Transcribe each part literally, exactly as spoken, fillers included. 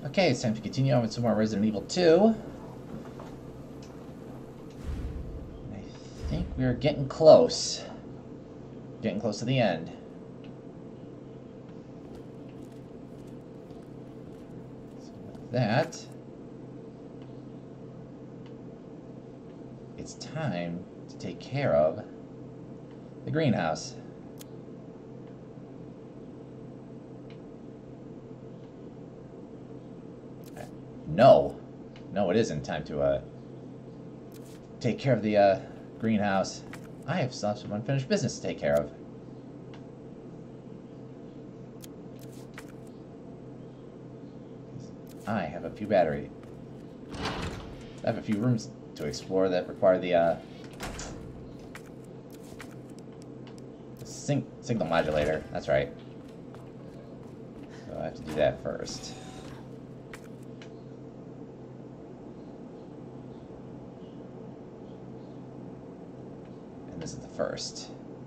Okay, it's time to continue on with some more Resident Evil two. I think we're getting close. Getting close to the end. So with that, it's time to take care of the greenhouse. No. No, it isn't time to uh, take care of the uh, greenhouse. I have still some unfinished business to take care of. I have a few battery. I have a few rooms to explore that require the uh, sing signal modulator. That's right. So I have to do that first. This is the first.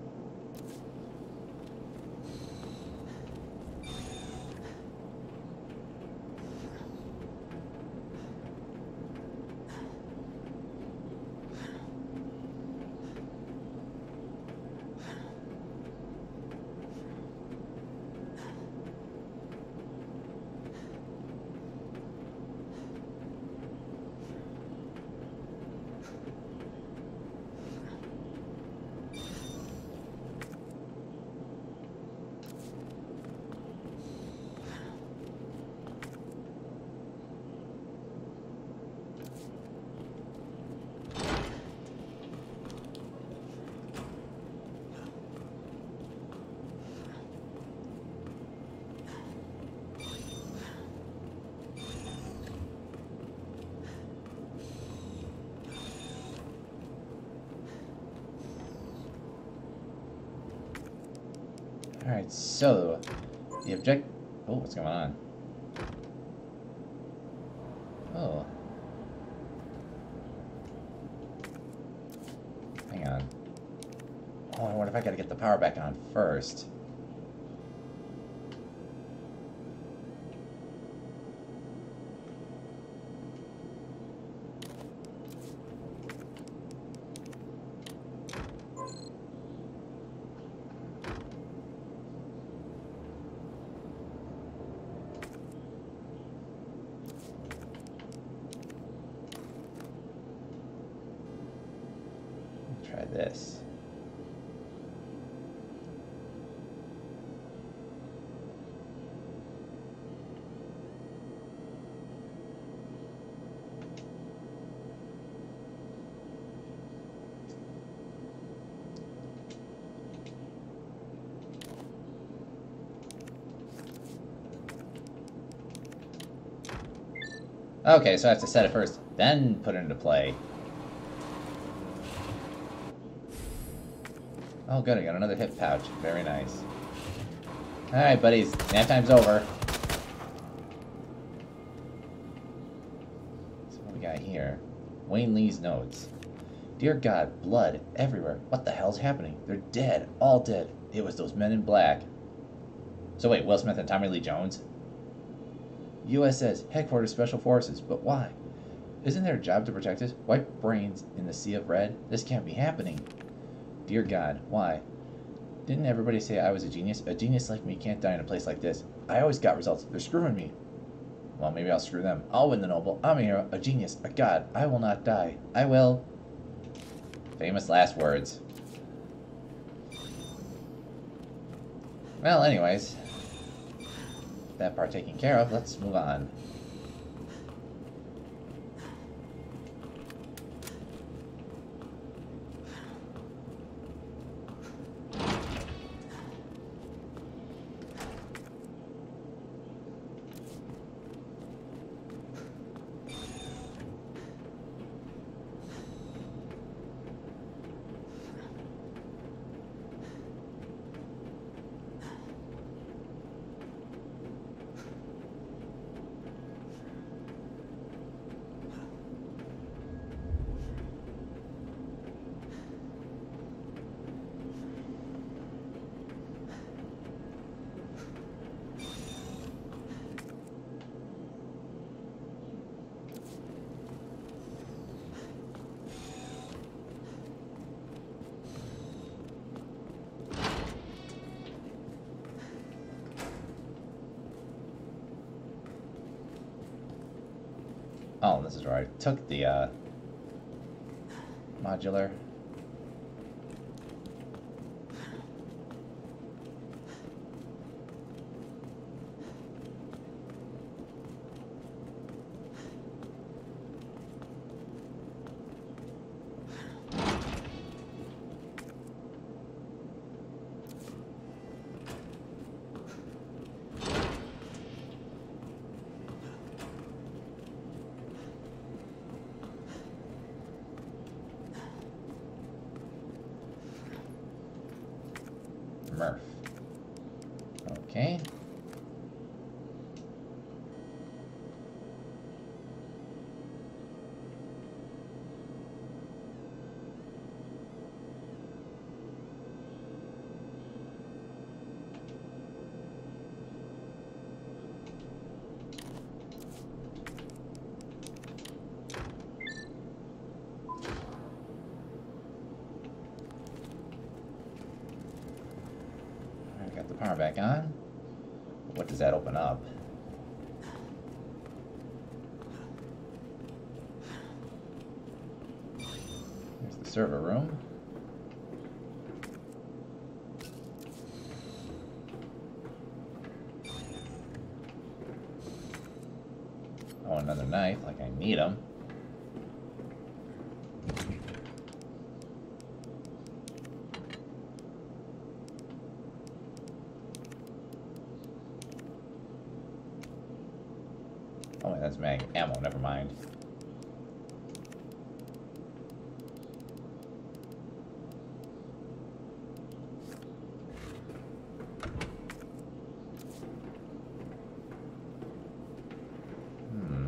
Alright, so the object. Oh, what's going on? Oh. Hang on. Oh, I wonder if I gotta get the power back on first. Try this. Okay, so I have to set it first, then put it into play. Oh good, I got another hip pouch. Very nice. Alright, buddies. Nap time's over. So what do we got here? Wayne Lee's notes. Dear God, blood everywhere. What the hell's happening? They're dead. All dead. It was those men in black. So wait, Will Smith and Tommy Lee Jones? U S S Headquarters Special Forces. But why? Isn't their job to protect us? White brains in the sea of red? This can't be happening. Dear God, why? Didn't everybody say I was a genius? A genius like me can't die in a place like this. I always got results. They're screwing me. Well, maybe I'll screw them. I'll win the Nobel. I'm a hero, a genius, a god. I will not die. I will. Famous last words. Well, anyways. That part taken care of. Let's move on. Oh, this is where I took the uh, modular. Murph. Okay. Got the power back on. What does that open up? There's the server room. Oh, another knife, like I need them. Oh, wait, that's mag ammo, never mind. Hmm.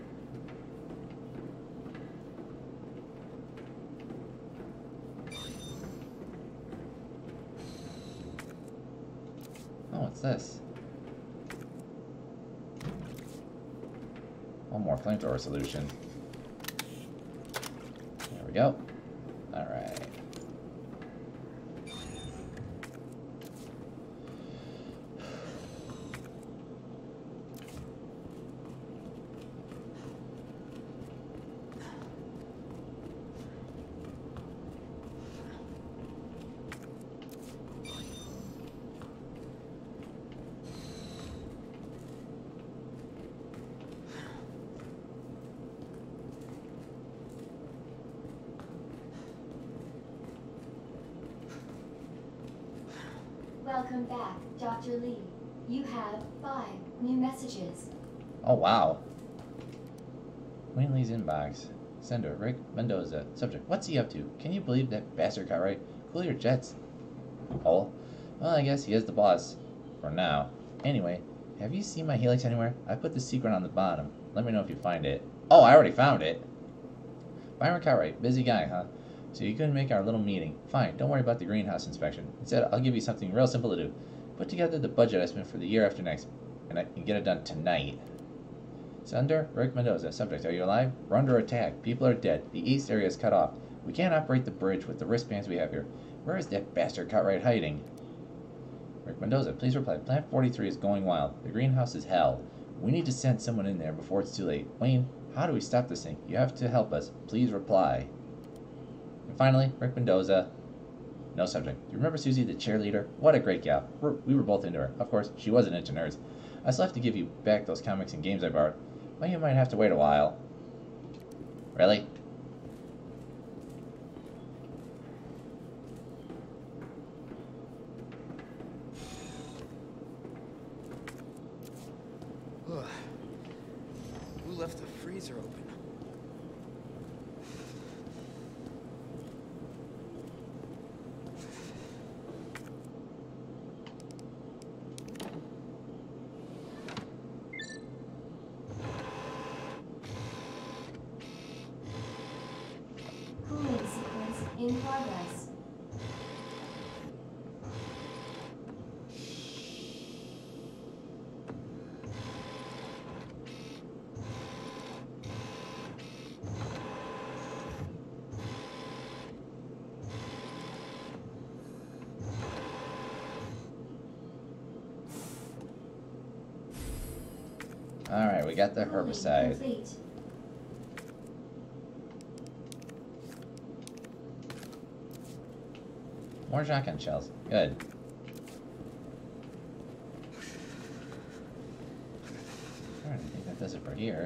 Oh, what's this? One more flamethrower solution. There we go. Alright. Welcome back, Doctor Lee. You have five new messages. Oh, wow. Wayne Lee's inbox. Sender, Rick Mendoza. Subject, what's he up to? Can you believe that bastard got right? Cool your jets. Oh, well, I guess he is the boss. For now. Anyway, have you seen my helix anywhere? I put the secret on the bottom. Let me know if you find it. Oh, I already found it. Byron Cartwright, busy guy, huh? So you couldn't make our little meeting. Fine, don't worry about the greenhouse inspection. Instead, I'll give you something real simple to do. Put together the budget estimate for the year after next, and I can get it done tonight. Sender, Rick Mendoza. Subject, are you alive? We're under attack. People are dead. The east area is cut off. We can't operate the bridge with the wristbands we have here. Where is that bastard Cartwright hiding? Rick Mendoza, please reply. Plant forty-three is going wild. The greenhouse is hell. We need to send someone in there before it's too late. Wayne, how do we stop this thing? You have to help us. Please reply. And finally, Rick Mendoza. No subject. Do you remember Susie, the cheerleader? What a great gal. We're, we were both into her. Of course, she wasn't into nerds. I still have to give you back those comics and games I borrowed. Well, you might have to wait a while. Really? Who left the freezer open? Cooling sequence in progress. Alright, we got the Cooling herbicide. complete. More shotgun shells. Good. Alright, I think that does it for here.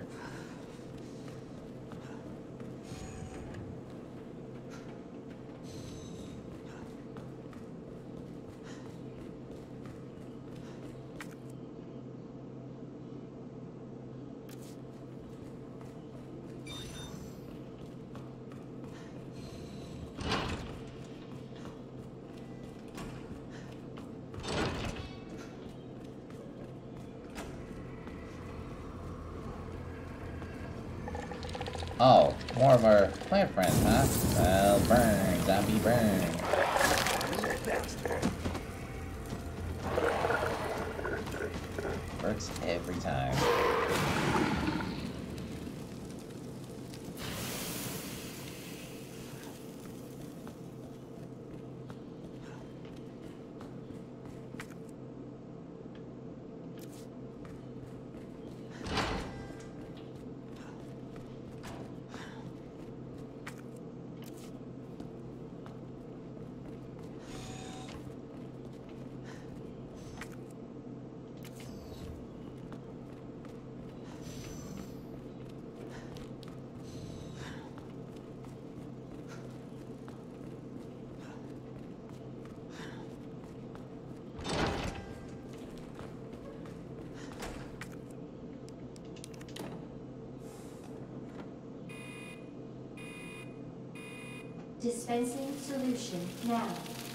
Oh, more of our plant friends, huh? Well, burn, zombie, burn. Works every time. Dispensing solution now.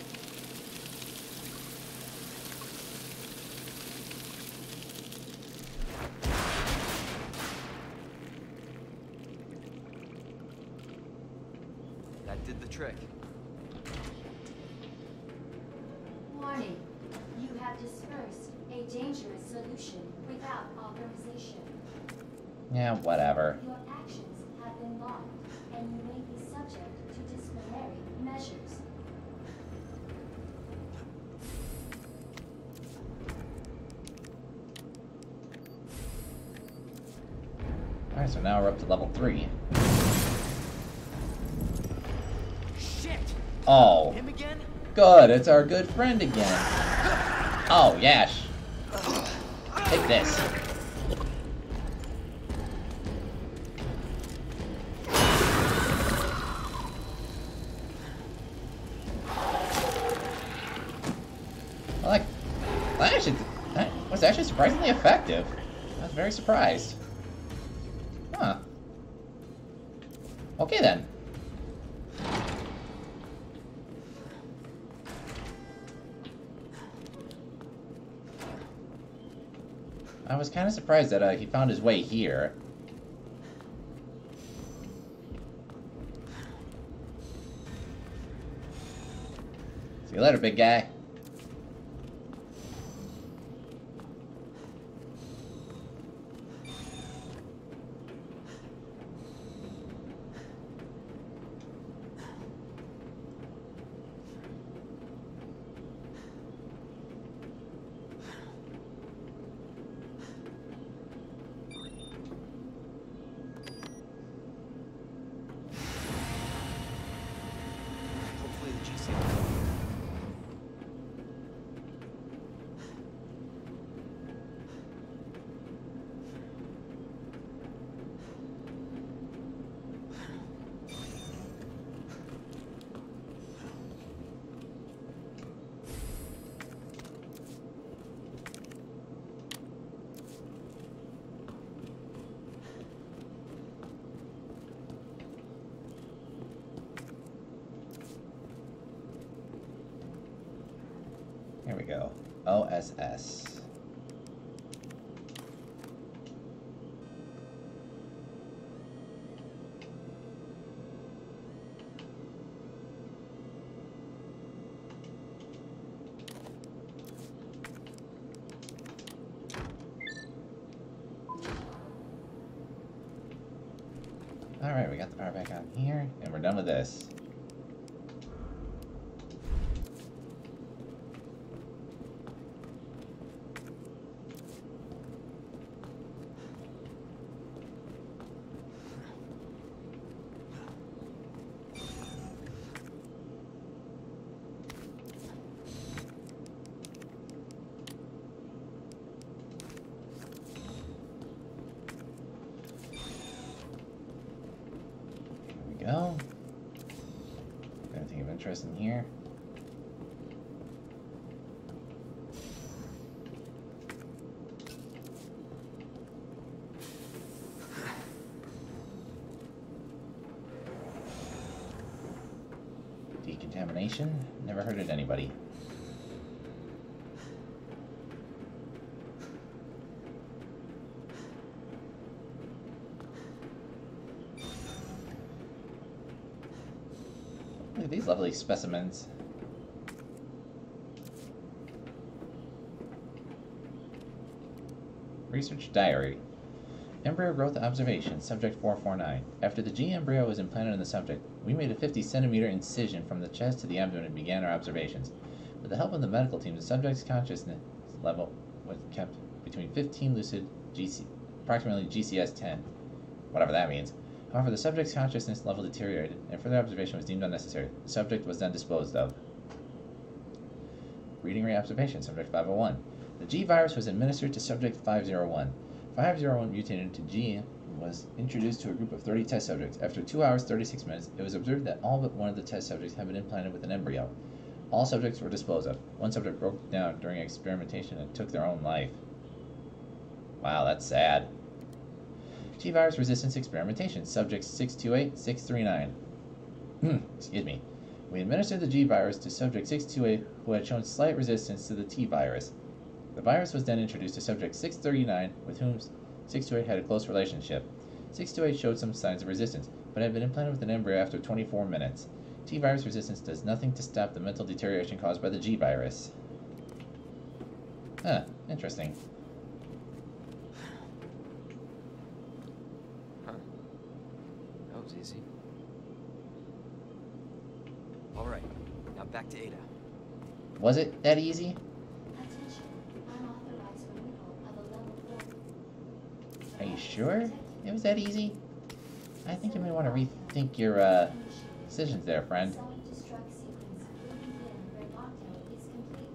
That did the trick. Warning. You have dispersed a dangerous solution without authorization. Yeah, whatever. Your actions have been logged, and you may be subject to disciplinary measures. Alright, so now we're up to level three. Shit! Oh, Him again? good, it's our good friend again. Oh, Yash. Take this. I like, that actually, that was actually surprisingly effective. I was very surprised. Huh. Okay then. I was kind of surprised that uh, he found his way here. See you later, big guy. Hopefully the G C. Here we go. O S S. Alright, we got the power back on here, and we're done with this. we go. Anything of interest in here? Decontamination? Never hurted anybody. Look at these lovely specimens. Research diary. Embryo growth observation, subject four four nine. After the G embryo was implanted in the subject, we made a fifty centimeter incision from the chest to the abdomen and began our observations. With the help of the medical team, the subject's consciousness level was kept between fifteen lucid, G C, approximately G C S ten, whatever that means. However, the subject's consciousness level deteriorated, and further observation was deemed unnecessary. The subject was then disposed of. Reading rate observation, subject five oh one. The G virus was administered to subject five oh one. five oh one mutated into G and was introduced to a group of thirty test subjects. After two hours, thirty-six minutes, it was observed that all but one of the test subjects had been implanted with an embryo. All subjects were disposed of. One subject broke down during experimentation and took their own life. Wow, that's sad. G-virus resistance experimentation, subjects six two eight, six three nine. Excuse me. We administered the G-virus to subject six two eight, who had shown slight resistance to the T-virus. The virus was then introduced to subject six thirty-nine, with whom six two eight had a close relationship. six two eight showed some signs of resistance, but had been implanted with an embryo after twenty-four minutes. T-virus resistance does nothing to stop the mental deterioration caused by the G-virus. Huh, interesting. Huh. That was easy. Alright, now back to Ada. Was it that easy? Attention. Unauthorized removal of a level four. Are you sure it was that easy? I think you may want to rethink your uh, decisions there, friend. Self-destruct sequence will begin when lockdown is complete.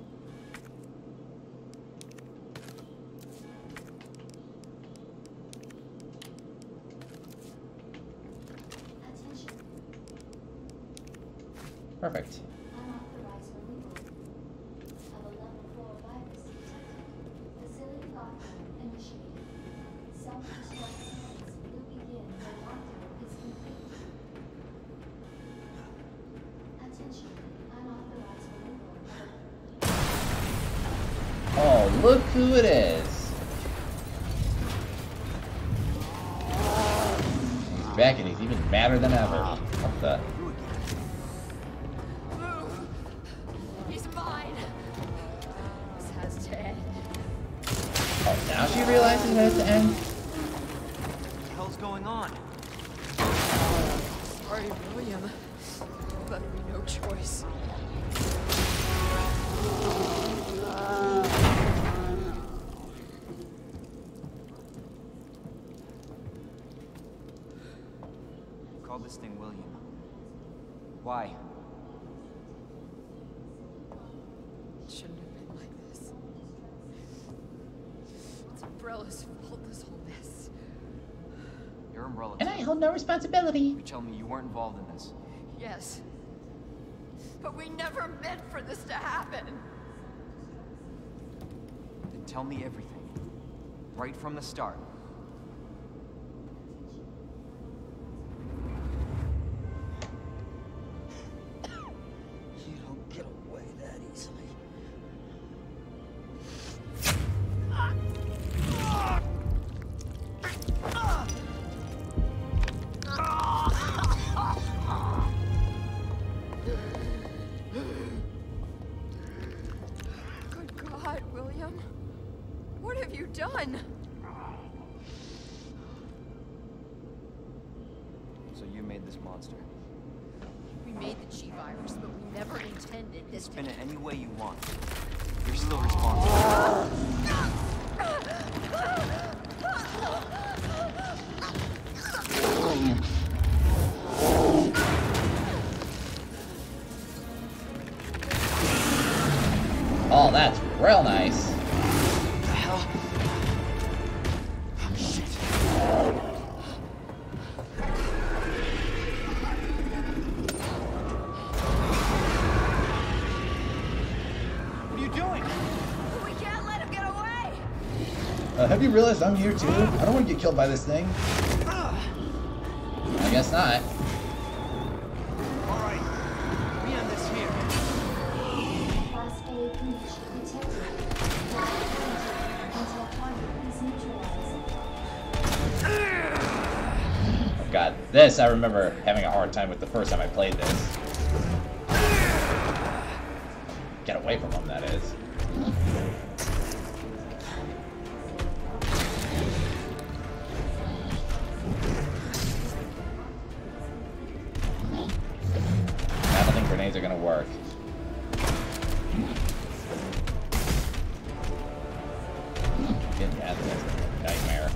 Attention. Perfect. Unauthorized removal of a level four virus detected. Facility lockdown initiated. Self-destruct sequence will begin when lockdown is complete. Attention. Unauthorized removal of a Oh, look who it is. He's back and he's even madder than ever. What the? He's mine. This has to end. Oh, now she realizes that it's the end? What the hell's going on? Sorry, William. Left me no choice. Call this thing William. Why? It shouldn't have been like this. It's Umbrella's fault, this whole mess. Your umbrella. And I hold no responsibility. You tell me you weren't involved in this. Yes. But we never meant for this to happen. Then tell me everything. Right from the start. You don't get away that easily. Good God, William. What have you done? So you made this monster. We made the G-virus, but we never intended this to Spin it any way you want. You're still responsible. Oh, that's real nice. What the hell? Oh, shit. have you realized I'm here too? I don't want to get killed by this thing. I guess not. Alright, we end this here. Class A breach detected. Flight quarantine until target is neutralized. Oh god, this I remember having a hard time with the first time I played this. Get away from him, that is. I don't think grenades are gonna work. Getting mad at this nightmare.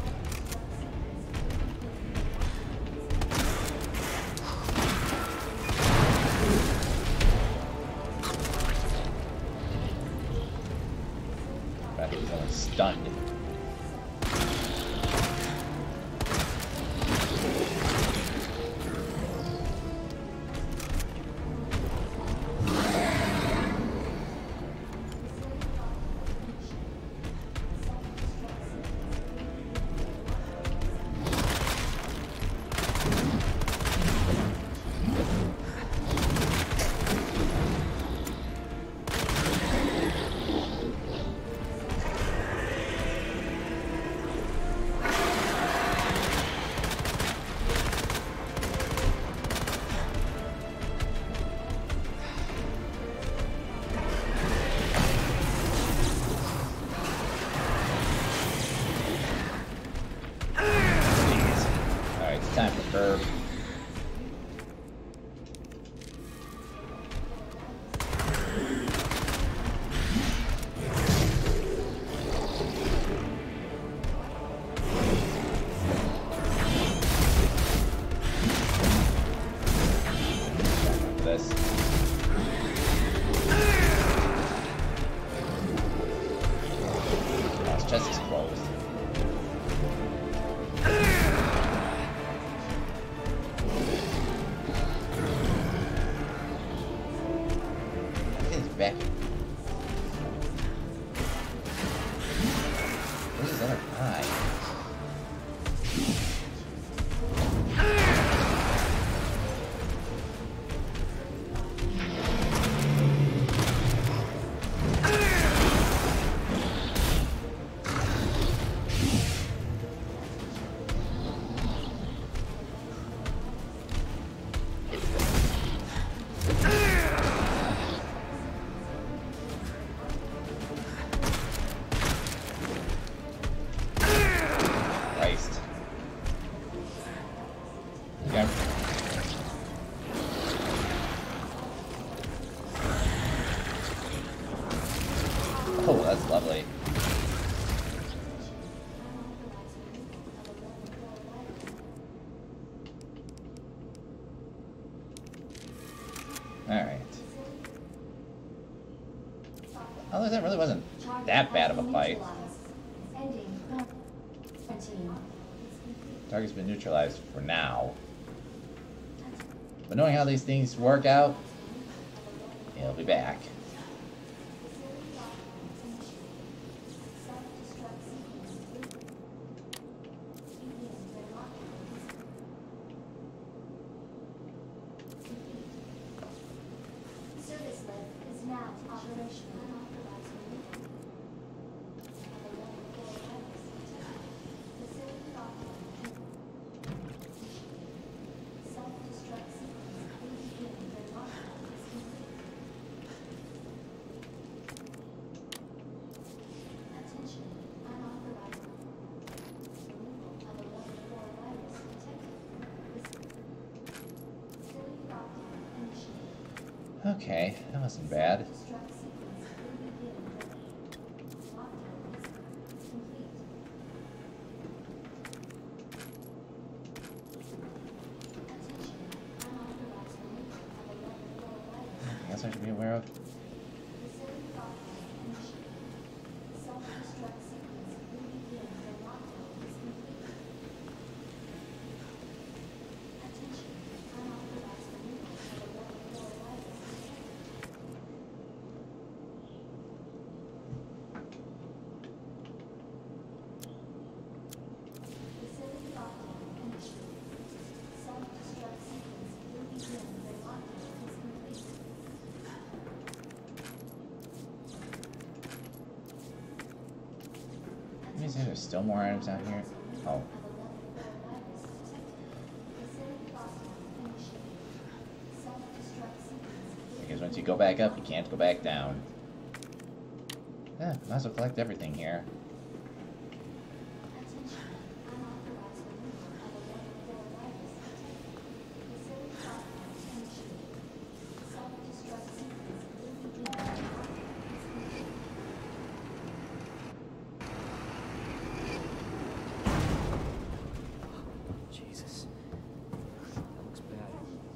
But he's only stunned. Time for curve. This. Oh, his chest is closed. Back. Where's his other eye? Okay. Oh, that's lovely. Alright. Although that really wasn't that bad of a fight. Target's been neutralized for now. But knowing how these things work out, he'll be back. Service lift is now operational. Okay, that wasn't bad. Anything else I should be aware of? say there's still more items down here? Oh. Because once you go back up, you can't go back down. Yeah, might as well collect everything here. Jesus. That looks bad.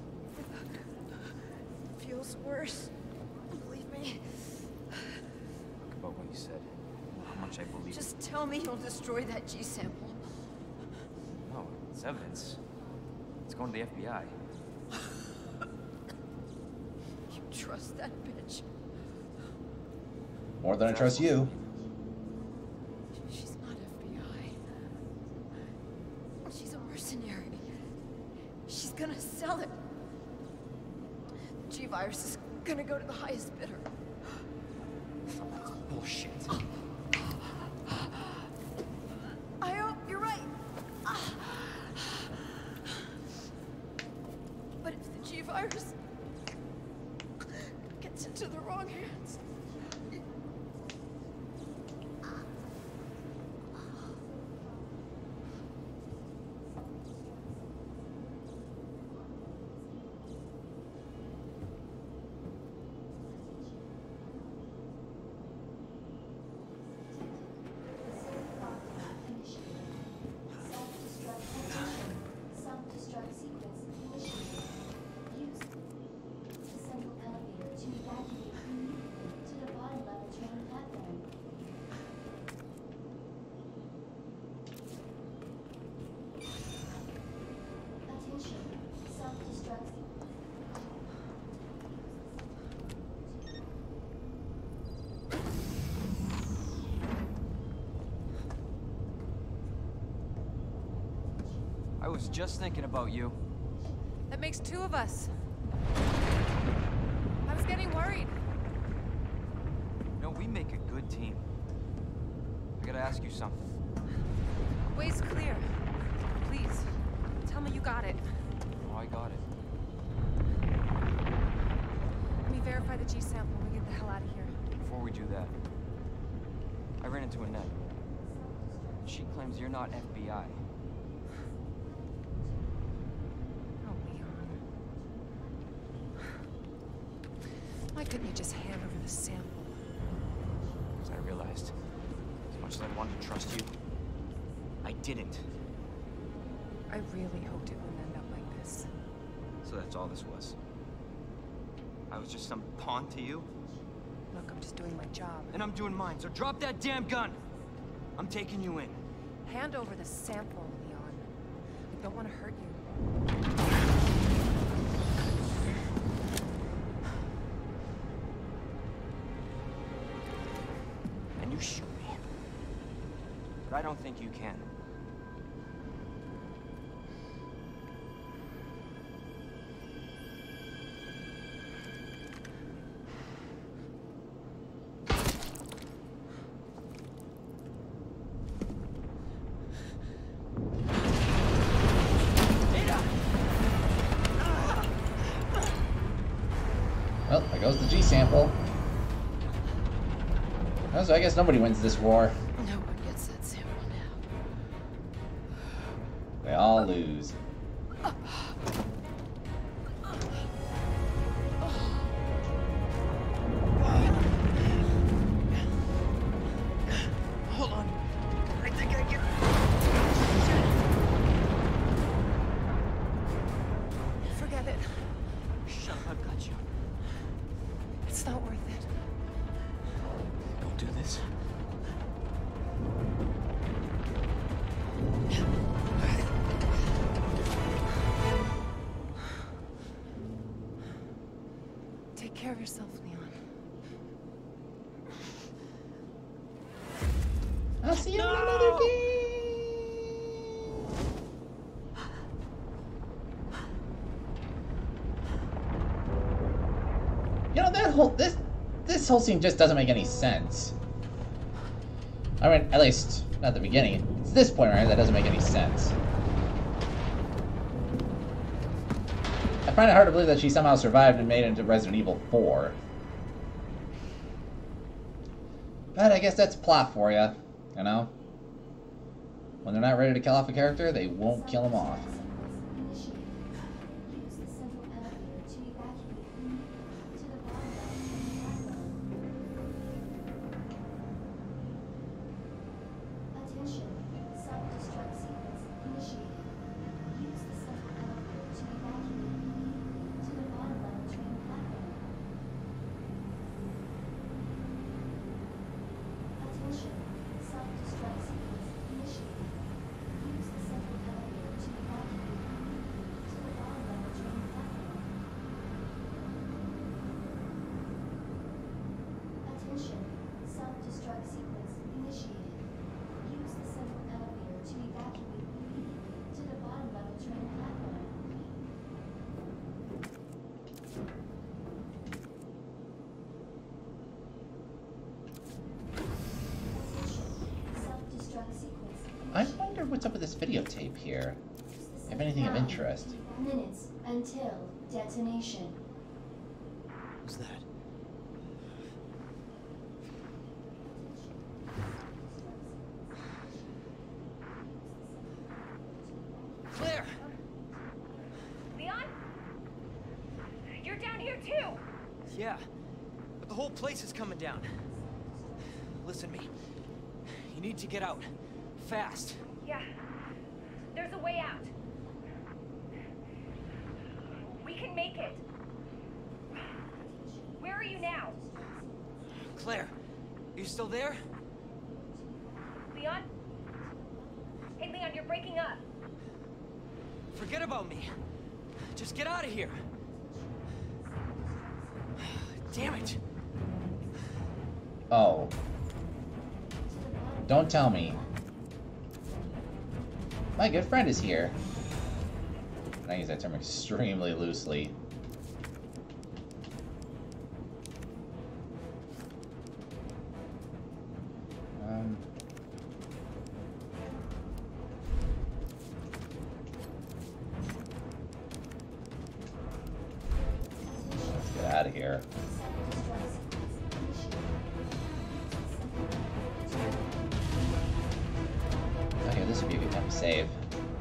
Feels worse. Believe me. Talk about what you said. How much I believe. Just tell me you'll destroy that G sample. No, it's evidence. It's going to the F B I. You trust that bitch? More than I trust you. She's not F B I. She's a mercenary. She's gonna sell it. The G-Virus is gonna go to the highest bidder. That's bullshit. I hope you're right. But if the G-Virus gets into the wrong hands... Self-destruct sequence initiated. Use assemble elevator to evacuate immediately to the bottom level train platform. Attention, self-destruct. I was just thinking about you. That makes two of us. I was getting worried. No, we make a good team. I gotta ask you something. Way's clear. Please, tell me you got it. Oh, I got it. Let me verify the G sample and we get the hell out of here. Before we do that, I ran into Annette. She claims you're not F B I. Oh, Leon. Why couldn't you just hand over the sample? As I realized, as much as I wanted to trust you, I didn't. I really hoped it wouldn't end up like this. So that's all this was. I was just some pawn to you, Look, I'm just doing my job. and I'm doing mine, so drop that damn gun! I'm taking you in. Hand over the sample, Leon. I don't want to hurt you. And you shoot me. But I don't think you can. Well, there goes the G sample. Oh, so I guess nobody wins this war. No one gets that sample now. They all lose. Hold on. I think I can. Forget it. Shut up, I've got you. It's not worth it. Don't do this. Take care of yourself, Leon. I'll see you in another game. You know that whole this this whole scene just doesn't make any sense. I mean, at least Not the beginning. It's this point right here that doesn't make any sense. I find it hard to believe that she somehow survived and made it into Resident Evil four. But I guess that's plot for you, you know? When they're not ready to kill off a character, they won't kill him off. I wonder what's up with this videotape here. If anything of interest. Minutes until detonation. What's that? Claire! Leon? You're down here too! Yeah, but the whole place is coming down. Listen to me. You need to get out. Fast. Yeah. There's a way out. We can make it. Where are you now? Claire, are you still there? Leon? Hey, Leon, you're breaking up. Forget about me. Just get out of here. Damn it. Oh. Don't tell me. My good friend is here. And I use that term extremely loosely. Um. Let's get out of here. Okay, this would be a good time to save.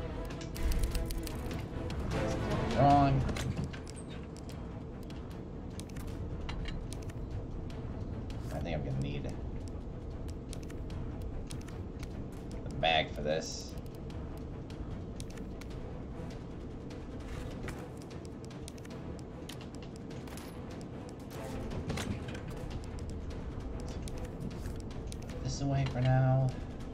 Something's wrong. I think I'm gonna need the mag for this. Put this away for now.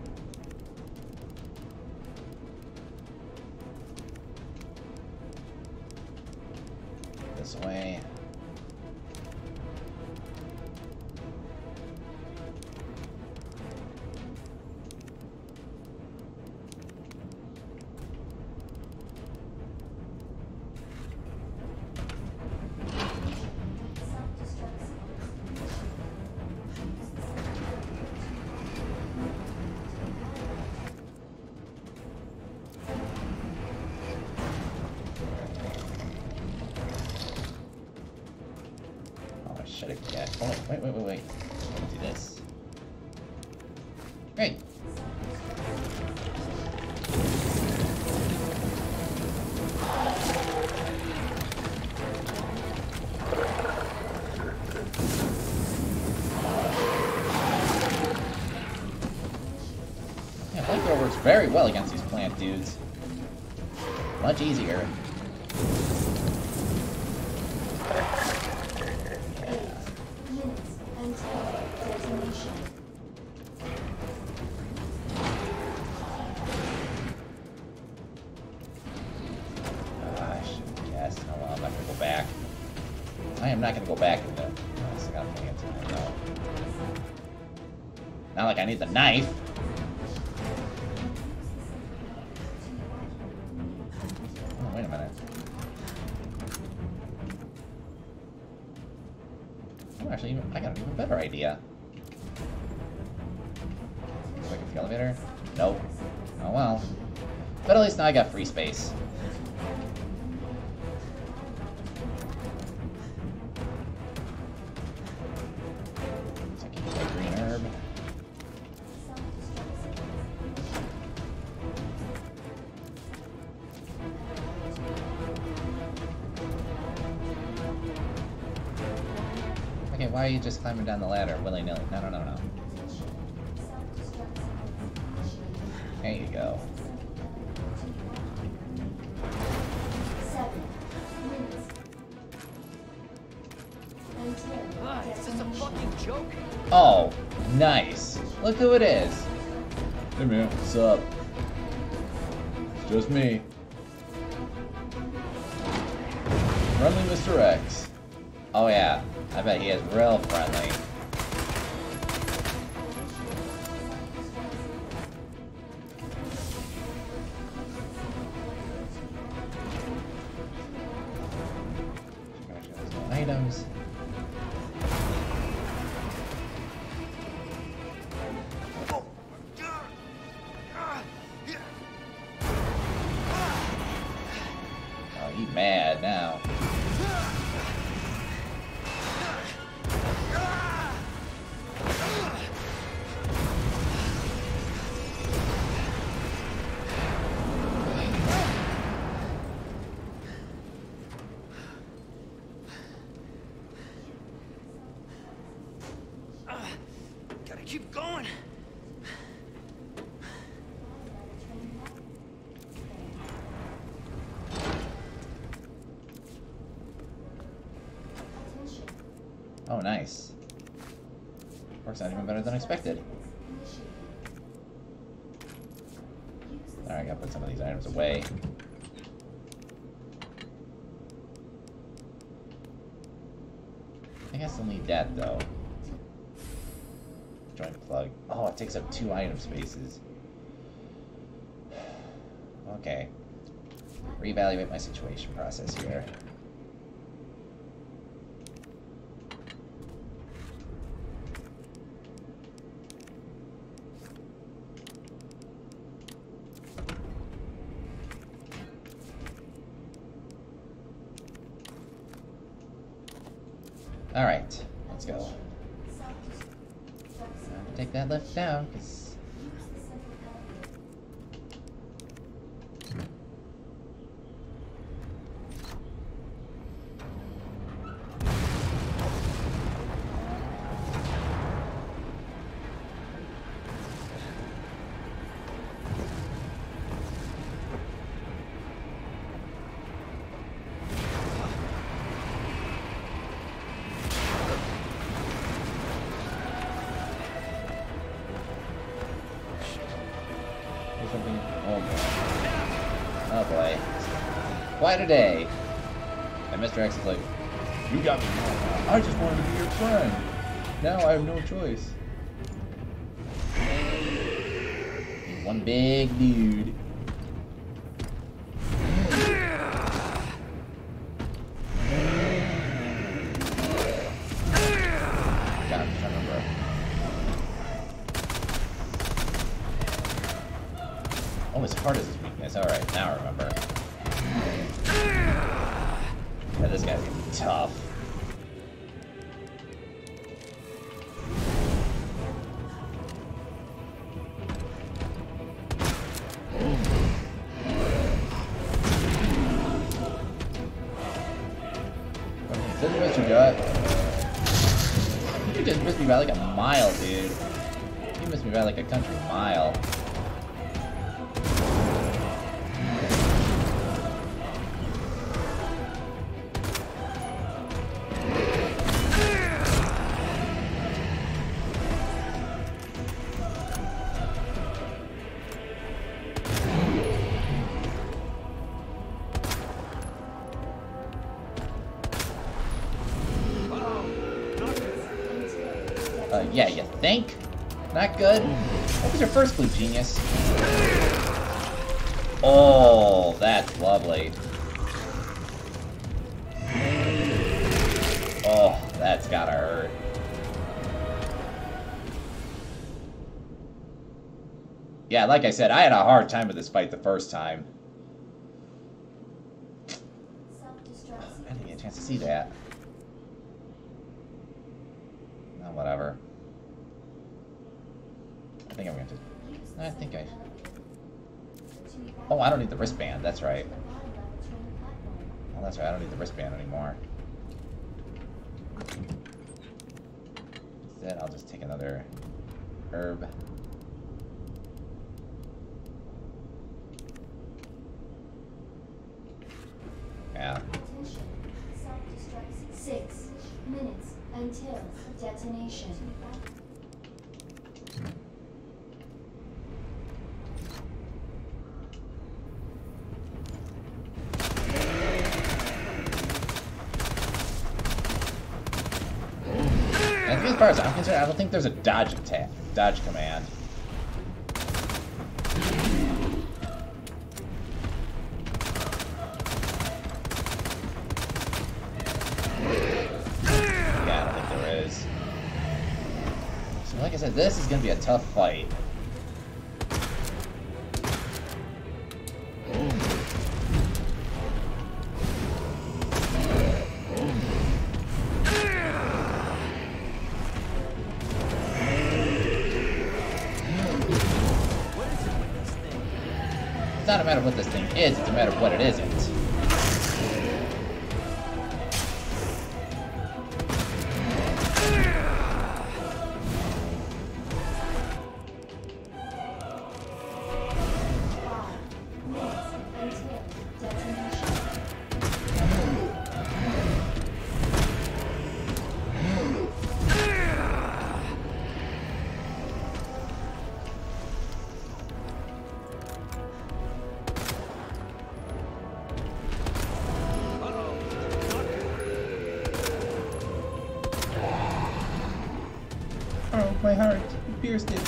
This way. Should I get? Oh wait, wait, wait, wait. Let me do this. Great. Yeah, flamethrower works very well against these plant dudes. Much easier. I'm not gonna go back in the. No. Not like I need the knife. Oh, wait a minute. Oh, actually, I got an even better idea. Quick, the elevator. Nope. Oh well. But at least now I got free space. So I can use my green herb. Okay, why are you just climbing down the ladder willy-nilly? No, no, no, no. There you go. Ah, is this a fucking joke? Oh, nice. Look who it is. Hey man, what's up? It's just me. Friendly Mister X. Oh yeah, I bet he is real friendly. Items. Oh, he's mad now. Gotta keep going. Oh, nice. Works out even better than expected. Alright, I gotta put some of these items away. I think I still need that, though. Joint plug. Oh, it takes up two item spaces. Okay. Reevaluate my situation process here. Alright, let's go. Take that lift down, because... Something. Oh boy. Oh boy. Quite a day. And Mister X is like, you got me wrong. I just wanted to be your friend. Now I have no choice. He's one big dude. God, I'm trying to remember. Oh, his heart is his weakness. Alright, now I remember. Yeah, this guy's gonna be tough. Is that the best you got? You just missed me by like a mile, dude. You missed me by like a country mile. Uh, yeah, you think? Not good? What was your first blue, genius? Oh, that's lovely. Oh, that's gotta hurt. Yeah, like I said, I had a hard time with this fight the first time. Self-destruct I didn't get a chance to see that. Oh, whatever. I think I'm going to... I think I... Oh, I don't need the wristband. That's right. Oh, that's right. I don't need the wristband anymore. Instead, I'll just take another herb. Yeah. Attention. Self-destruct. Six minutes until detonation. I think as far as I'm concerned, I don't think there's a dodge attack, dodge command. Yeah, I don't think there is. So like I said, this is going to be a tough fight. It's not a matter of what this thing is, it's a matter of what it isn't. Oh, my heart. You pierced it.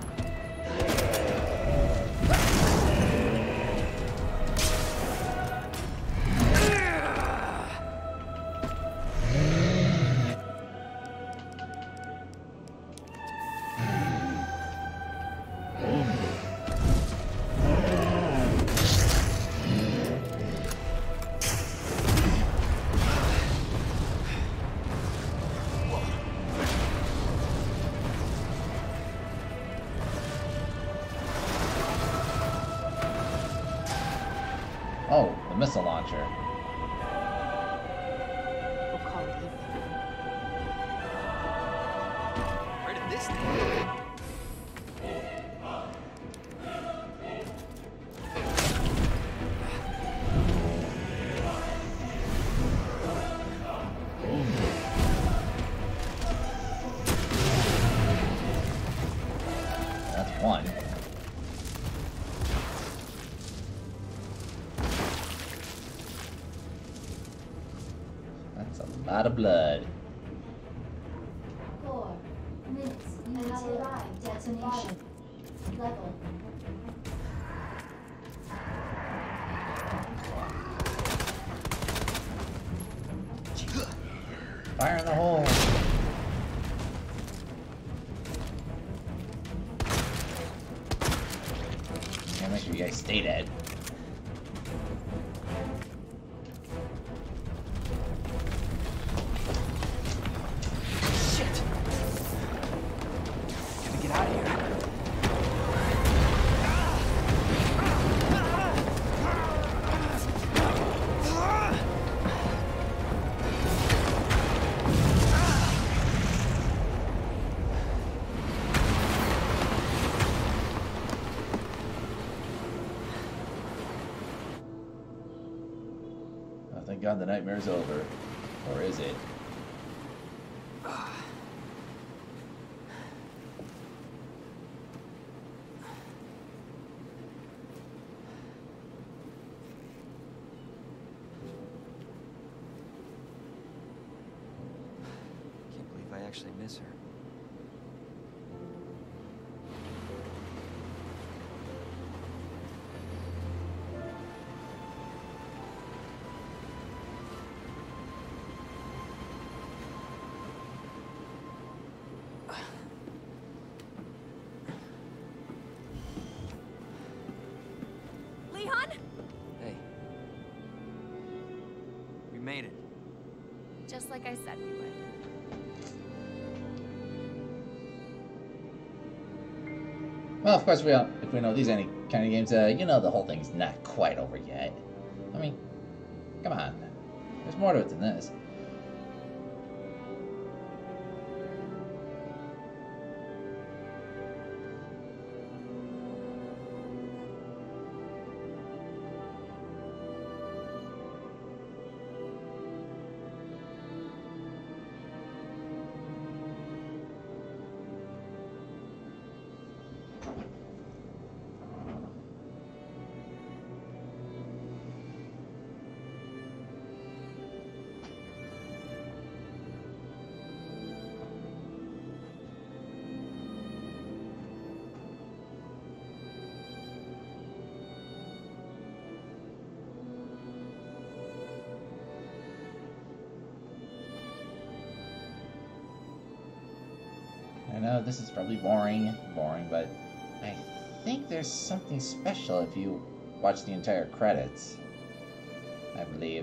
Oh, the missile launcher. We'll call it even. Where did this thing go? That's one. That's a lot of blood. Four minutes until detonation. Level. Fire in the hole. Yeah, make sure you guys stay dead. Shit! Gotta get out of here. Oh, thank God the nightmare's over. Or is it? Can't believe I actually miss her. Just like I said we would. Well, of course, we don't, if we know these any kind of games, uh, you know the whole thing's not quite over yet. I mean, come on. There's more to it than this. I know this is probably boring, boring, but I think there's something special if you watch the entire credits, I believe.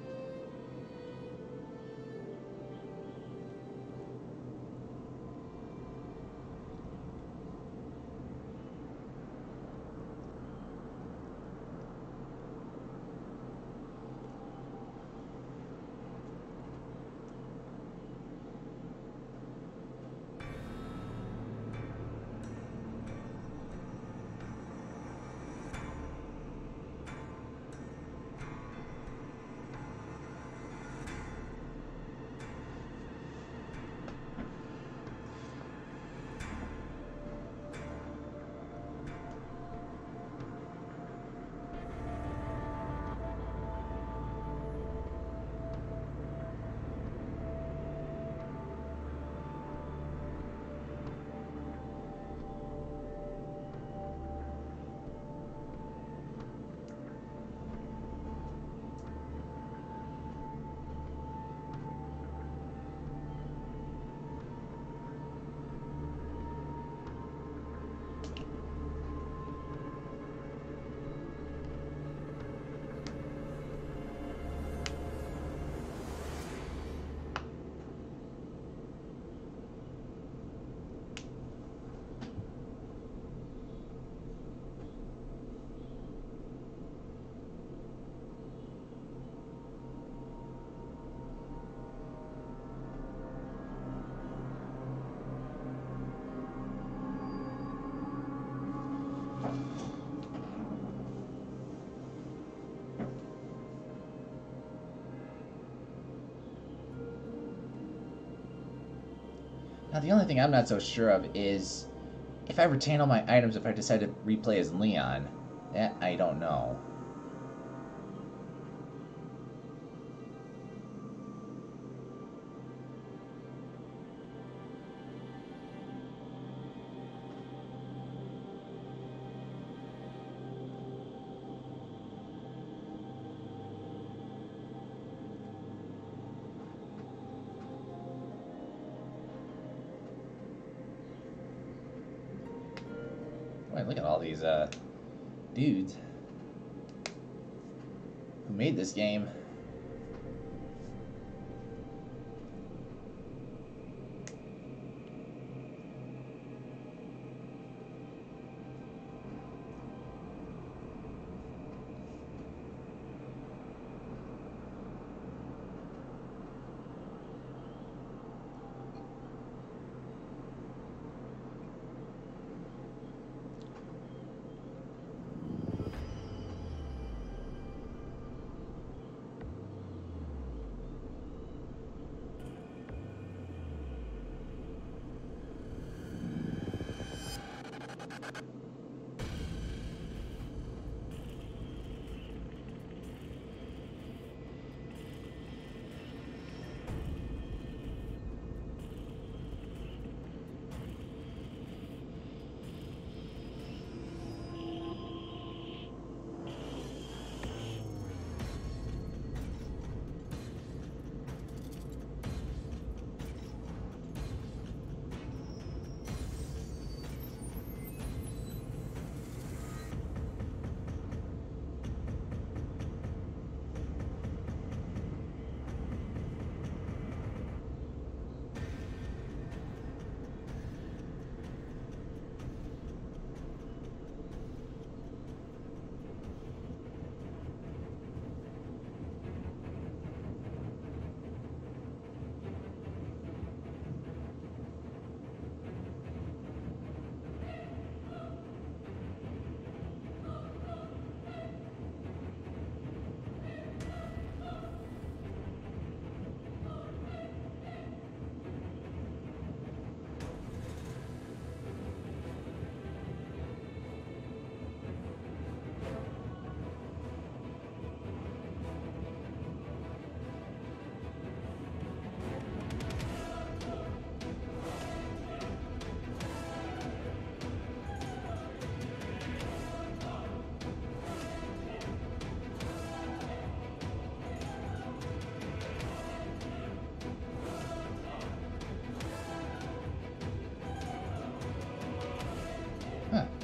Now, the only thing I'm not so sure of is if I retain all my items if I decide to replay as Leon. That I don't know. Boy, look at all these uh, dudes who made this game.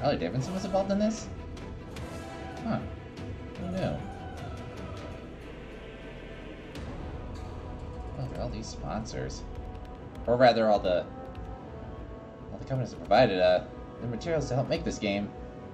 Harley Davidson was involved in this? Huh. Who knew? Oh, look at all these sponsors. Or rather, all the... all the companies that provided uh, the materials to help make this game.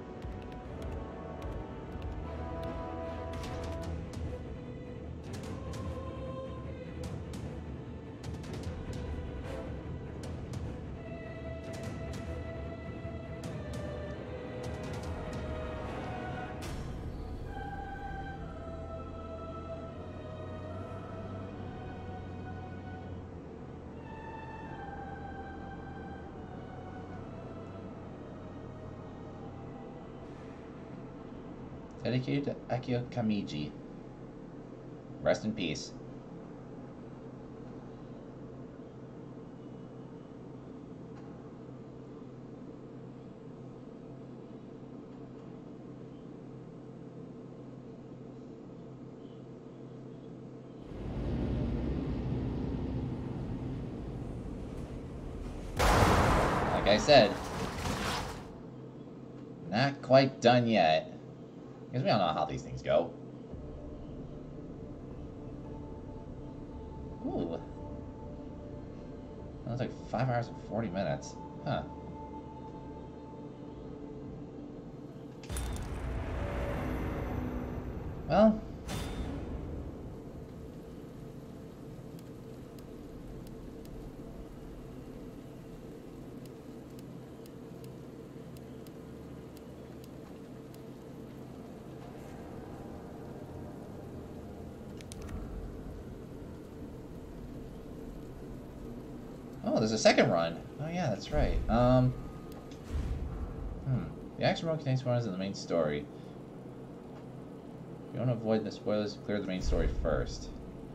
Dedicated to Akio Kamiji. Rest in peace. Like I said, not quite done yet. Because we don't know how these things go. Ooh. That was like five hours and forty minutes. Huh. Well. Oh, there's a second run. Oh yeah, that's right. Um, hmm. The action mode contains spoilers in the main story. If you want to avoid the spoilers, clear the main story first.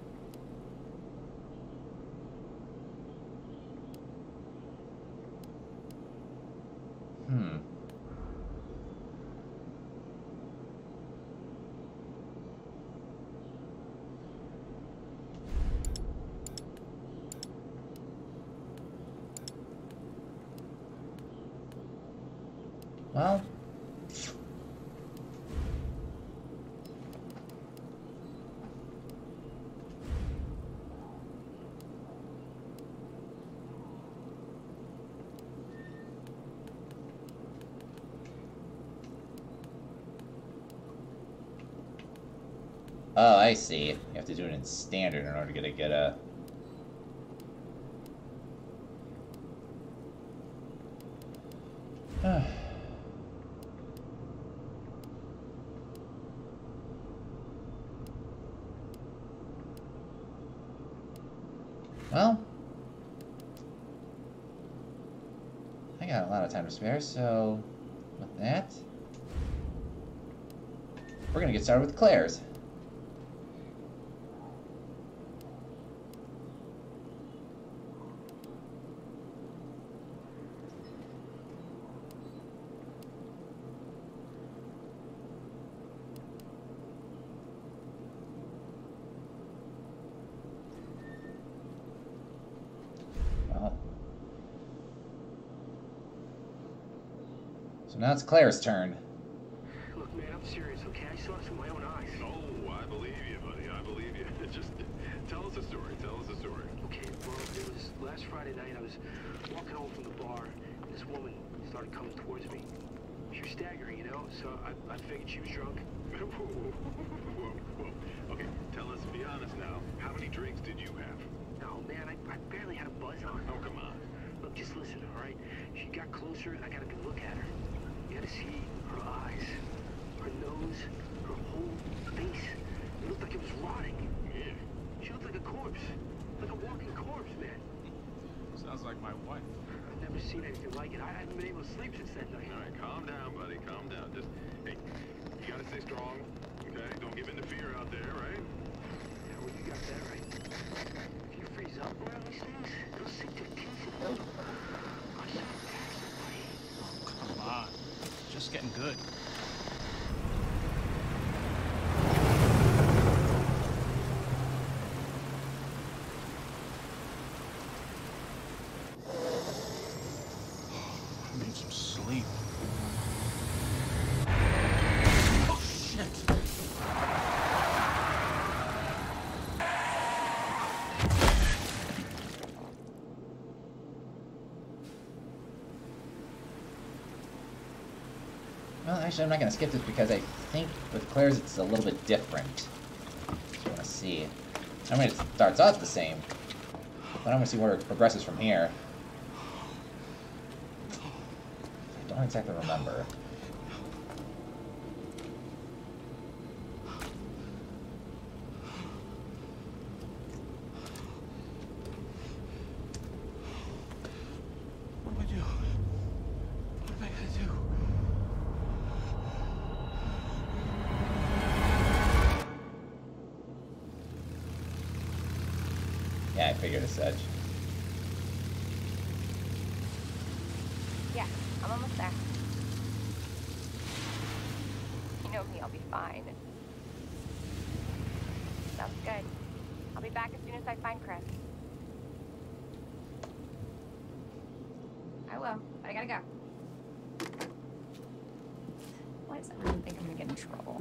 Hmm. Well, oh, I see. You have to do it in standard in order to get a get a. Well, I got a lot of time to spare, so with that, we're gonna get started with Claire's. So now it's Claire's turn. Look, man, I'm serious, okay? I saw this with my own eyes. Oh, I believe you, buddy. I believe you. Just tell us a story. Tell us a story. Okay, well, it was last Friday night. I was walking home from the bar, and this woman started coming towards me. She was staggering, you know, so I, I figured she was drunk. Whoa, whoa, whoa, whoa. Okay, tell us, be honest now. How many drinks did you have? No, man, I, I barely had a buzz on. Oh, come on. Look, just listen, all right? She got closer, and I got a good look at her. You had to see her eyes, her nose, her whole face. It looked like it was rotting. Yeah. She looked like a corpse. Like a walking corpse, man. Sounds like my wife. I've never seen anything like it. I haven't been able to sleep since that night. All right, calm down, buddy. Calm down. Just, hey, you gotta stay strong, okay? Don't give in to fear out there, right? Yeah, well, you got that right. If you freeze up around these things, it'll sink to pieces. I said, buddy. Come on. Just getting good. I need some sleep. Well, actually, I'm not going to skip this because I think with Claire's it's a little bit different. I want to see. I mean, it starts out the same, but I want to see where it progresses from here. I don't exactly remember. What do I do? What am I gonna do? Yeah, I figured as such. Yeah, I'm almost there. You know me, I'll be fine. Sounds good. I'll be back as soon as I find Chris. I will, but I gotta go. Why does everyone think I'm gonna get in trouble?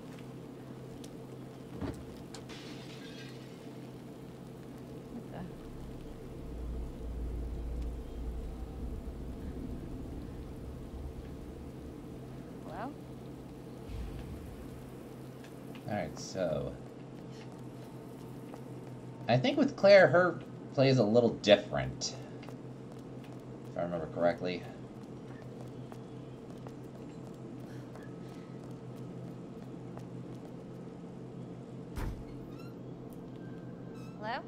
What the? Hello? Alright, so... I think with Claire, her play is a little different. If I remember correctly. Hello?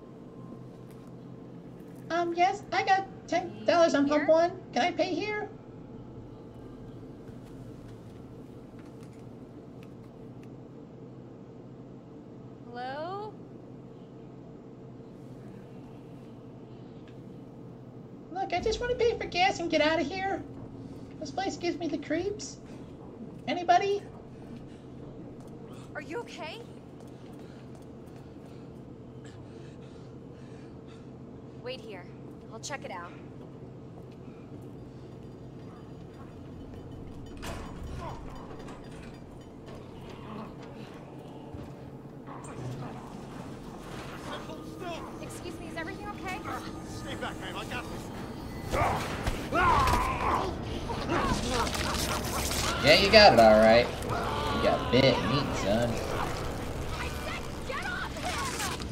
Um, yes, I got ten dollars on pump Here? one. Can I pay here? Hello? Look, I just want to pay for gas and get out of here. This place gives me the creeps. Anybody? Are you okay? Wait here. I'll check it out. Excuse me, is everything okay? Stay back, man. I got this. Yeah, you got it all right. You got bit meat, son. I said get off him!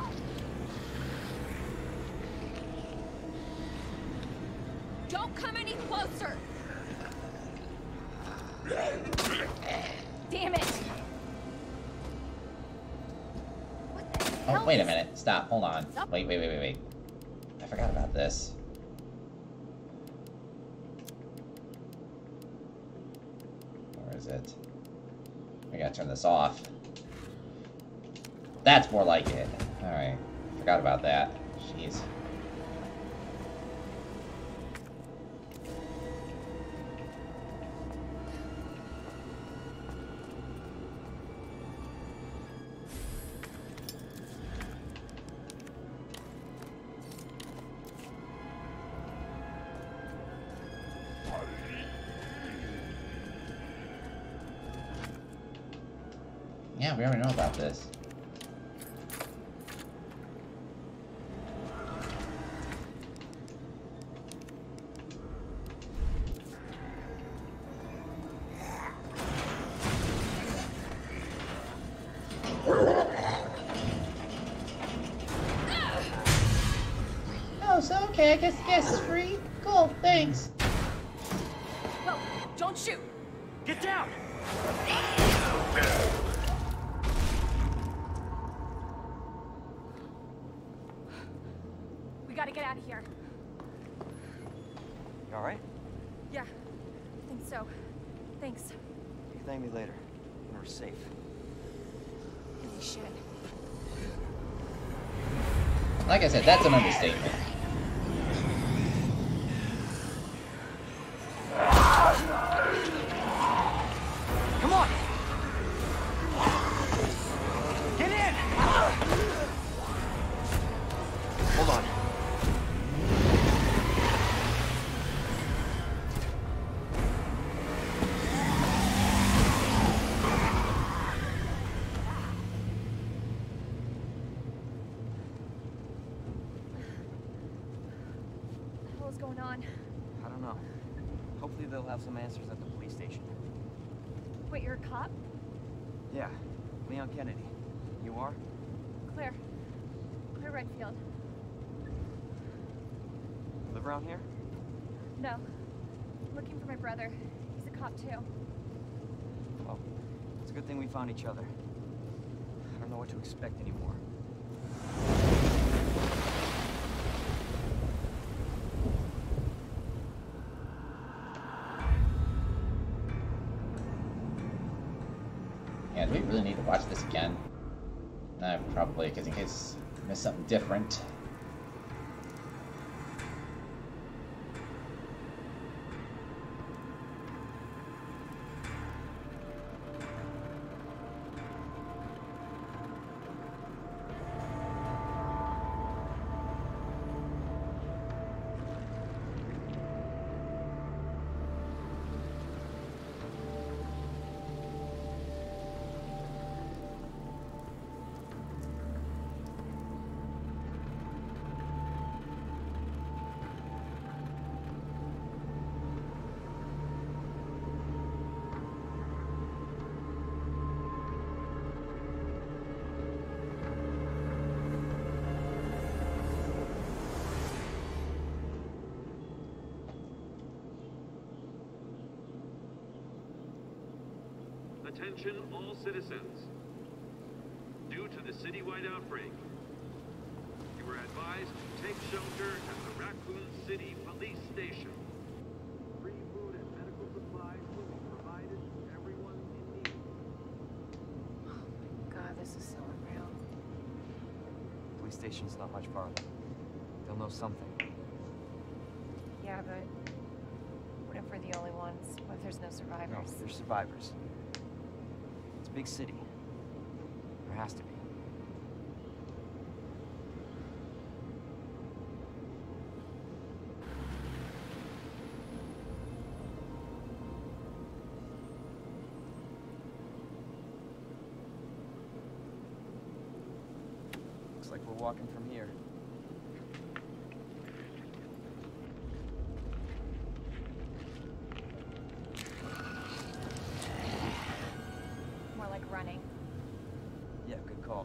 Don't come any closer! Damn it! What the hell Oh, wait a is- minute. Stop. Hold on. Wait, wait, wait, wait, wait. I forgot about this. Where is it? I gotta turn this off. That's more like it. Alright. Forgot about that. Jeez. Yeah, we already know about this. Oh, so okay, I guess gas is free? Cool, thanks. Whoa, don't shoot! Get down! We gotta get out of here. You alright? Yeah, I think so. Thanks. You thank me later. When we're safe. Holy shit. Like I said, that's an understatement. Come on! Get in! Hold on. What the hell is going on? I don't know. Hopefully they'll have some answers at the police station. Wait, you're a cop? Yeah, Leon Kennedy. You are? Claire. Claire Redfield. Live around here? No. I'm looking for my brother. He's a cop too. Well, it's a good thing we found each other. I don't know what to expect anymore. Yeah, do we really need to watch this again? Nah, probably, because in case I miss something different. Attention all citizens. Due to the citywide outbreak, you are advised to take shelter at the Raccoon City Police Station. Free food and medical supplies will be provided to everyone in need. God, this is so unreal. Police station's not much farther. They'll know something. Yeah, but what if we're the only ones? What if there's no No, survivors? they're survivors. It's a big city. There has to be. Looks like we're walking from here. More like running. Yeah, good call.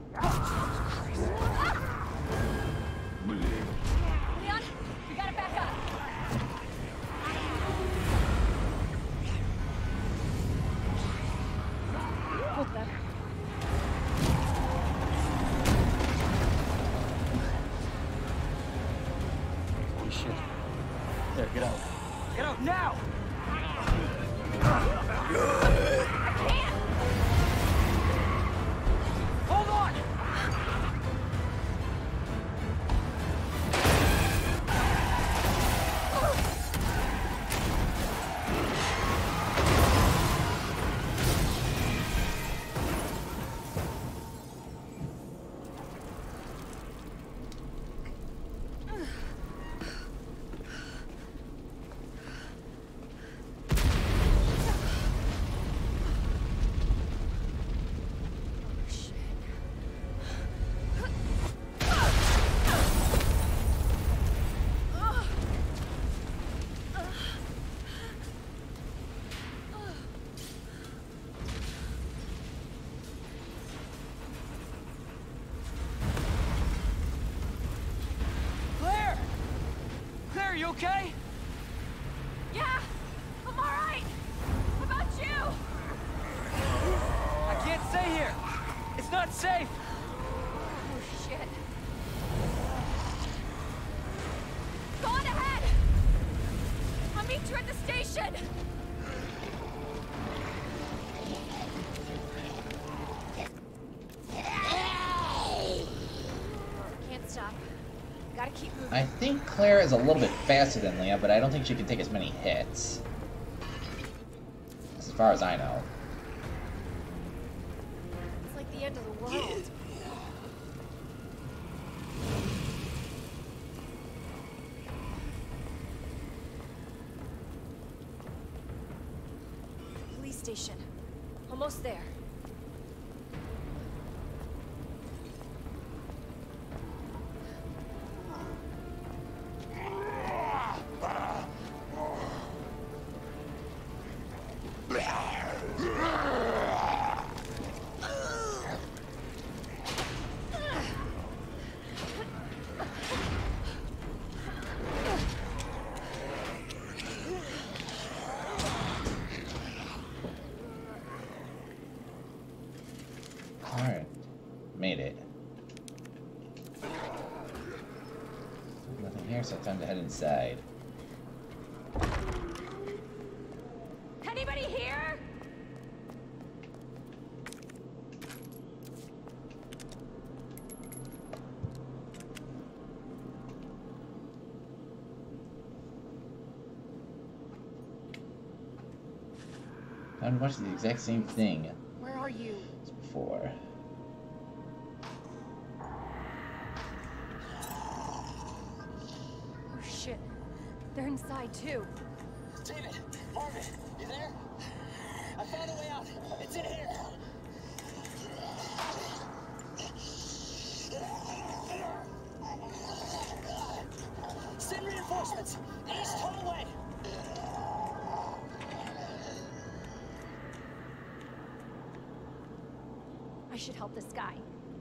Leon, we gotta back up. Hold them. Holy shit. There, get out. Get out now! Hold on! Claire! Claire, are you okay? Yeah, I'm all right. How about you? I can't stay here. It's not safe. Oh shit. Go on ahead. I'll meet you at the station. Can't stop. Gotta keep moving. I think Claire is a little bit faster than Leah, but I don't think she can take as many hits. As far as I know. It's like the end of the world. Police station. Almost there. here, so time to head inside. Anybody here? I'm watching the exact same thing Where are you? as before. Oh shit. They're inside too. David, Marvin, you there? I found a way out. It's in here. Send reinforcements. East hallway. I should help this guy.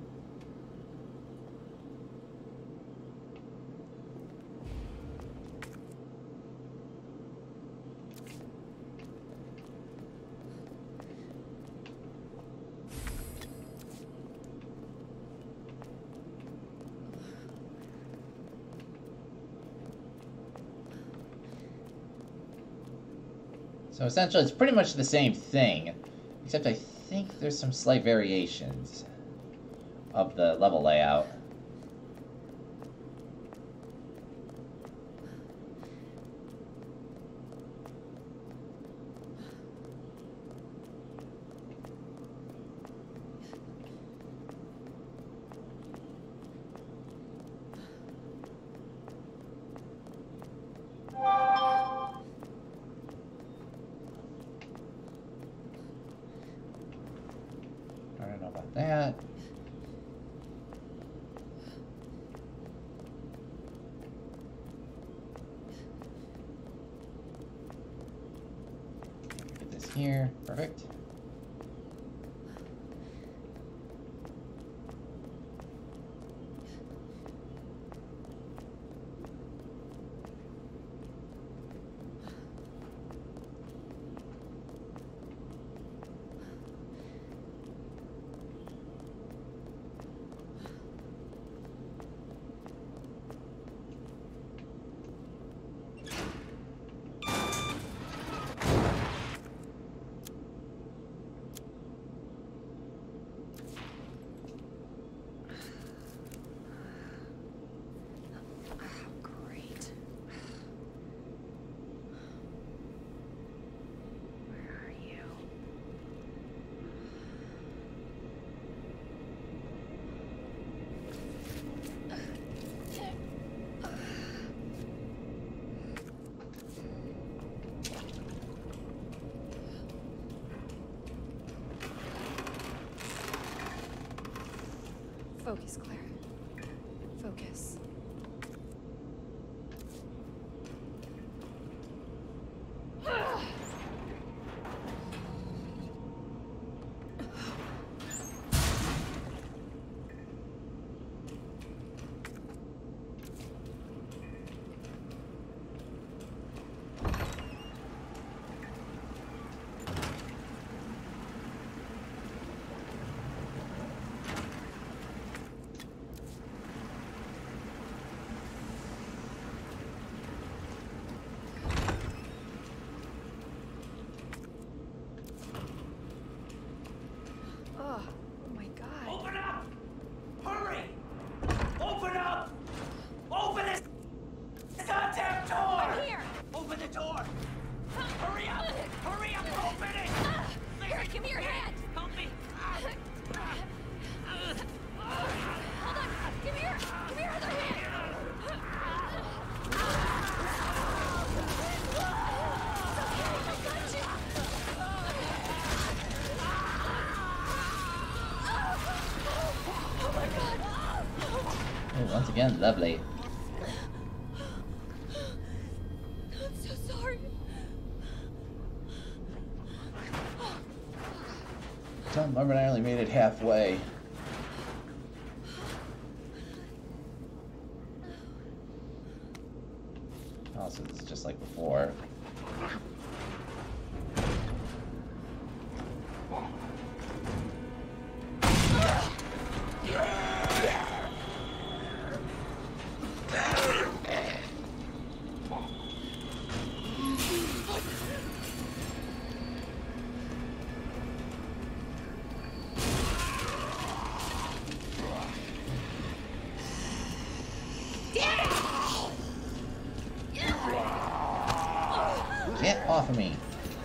So essentially, it's pretty much the same thing, except I think there's some slight variations of the level layout. I don't know about that. Get this here. Perfect. Great. Where are you? Focus, Claire. Focus. Oh, oh my God. Open up! Hurry! Open up! Open this goddamn door! I'm here! Open the door! Hurry up! Hurry up! Open it! Here, give me your hand! Help me! Hold on! Give me your, give me your other hand! Oh, once again, lovely. I'm so sorry. Tom Lumber and I only made it halfway. Oh, so this is just like before. Get off of me.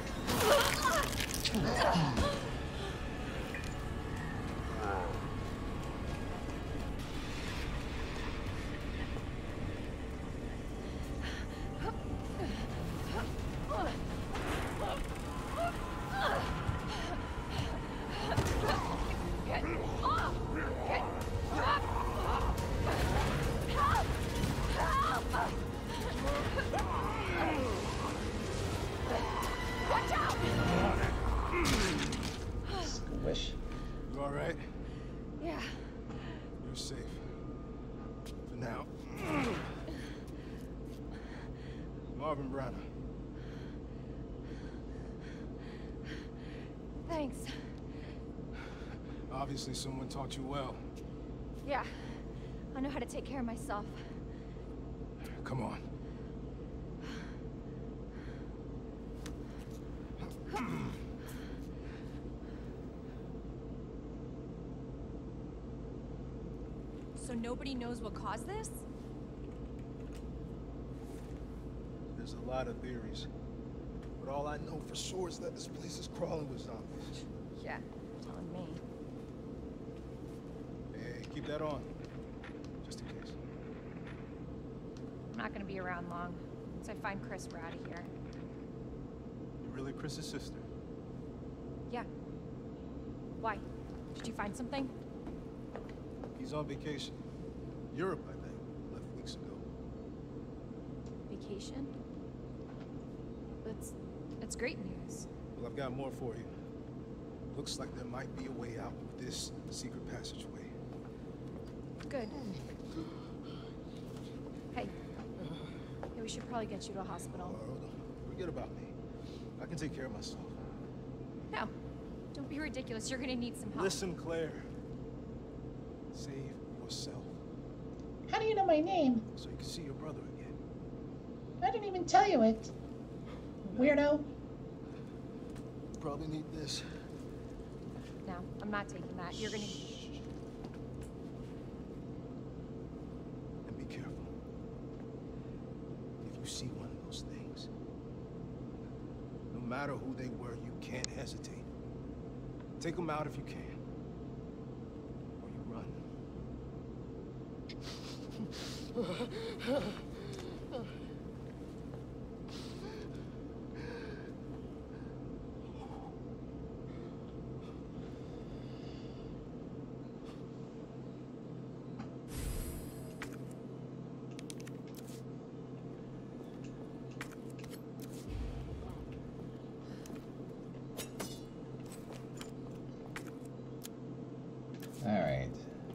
Squish. You all right? Yeah. You're safe. For now. Marvin Branagh. Thanks. Obviously someone taught you well. Yeah. I know how to take care of myself. Come on. So nobody knows what caused this? There's a lot of theories. But all I know for sure is that this place is crawling with zombies. Yeah, telling me. Hey, keep that on. Just in case. I'm not gonna be around long. Once I find Chris, we're out of here. You're really Chris's sister? Yeah. Why? Did you find something? He's on vacation. Europe, I think. Left weeks ago. Vacation? That's... that's great news. Well, I've got more for you. Looks like there might be a way out of this secret passageway. Good. Hey. Yeah, we should probably get you to a hospital. Uh, forget about me. I can take care of myself. No. Don't be ridiculous. You're gonna need some help. Listen, Claire. Save yourself. How do you know my name? So you can see your brother again. I didn't even tell you it. Weirdo. You probably need this. No, I'm not taking that. You're gonna... And be careful. If you see one of those things, no matter who they were, you can't hesitate. Take them out if you can. Or you run. All right.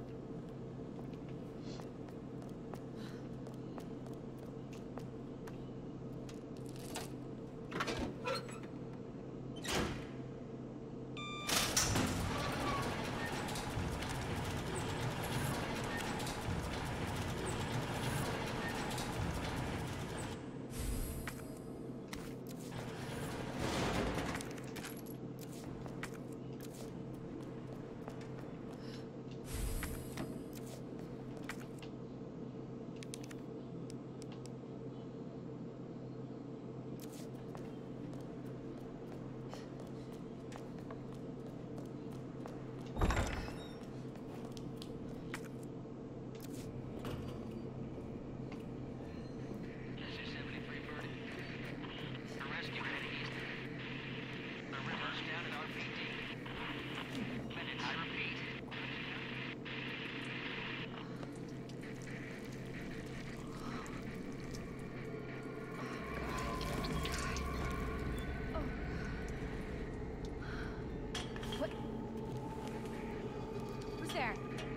There.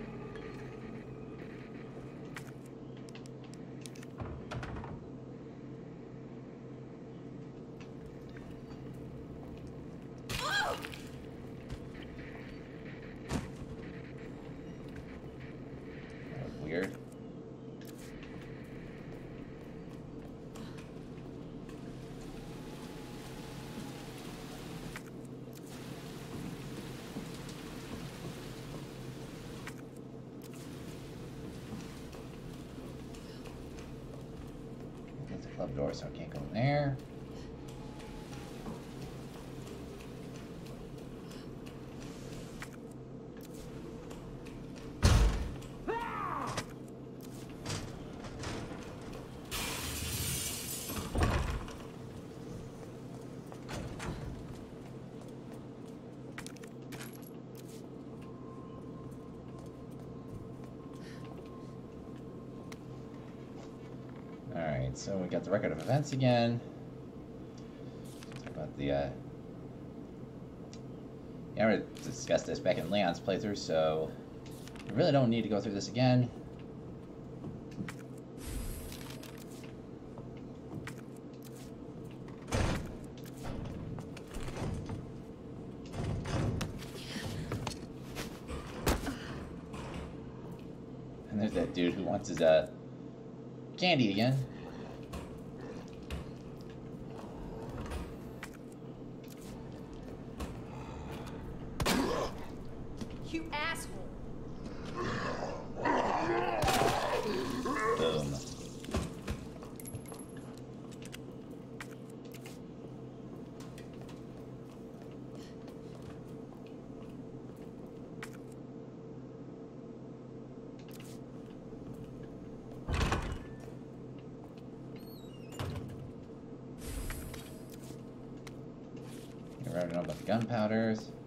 Weird. It's a club door, so I can't go in there. Alright, so we got the record of events again. Talk about the, uh... yeah, I already discussed this back in Leon's playthrough, so... we really don't need to go through this again. And there's that dude who wants his, uh... candy again. You asshole! Boom. I already know about the gunpowders. So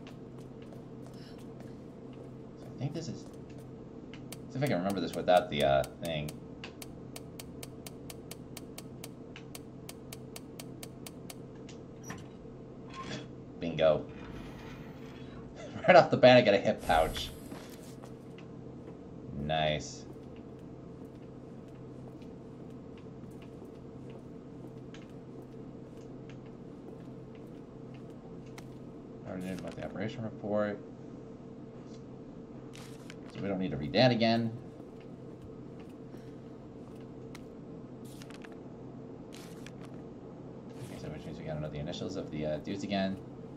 I think this is... see if I can remember this without the uh, thing. Bingo. Right off the bat I got a hip pouch. Nice. Already knew about the operation report. So we don't need to read that again. Okay, so which means we gotta know the initials of the uh, dudes again.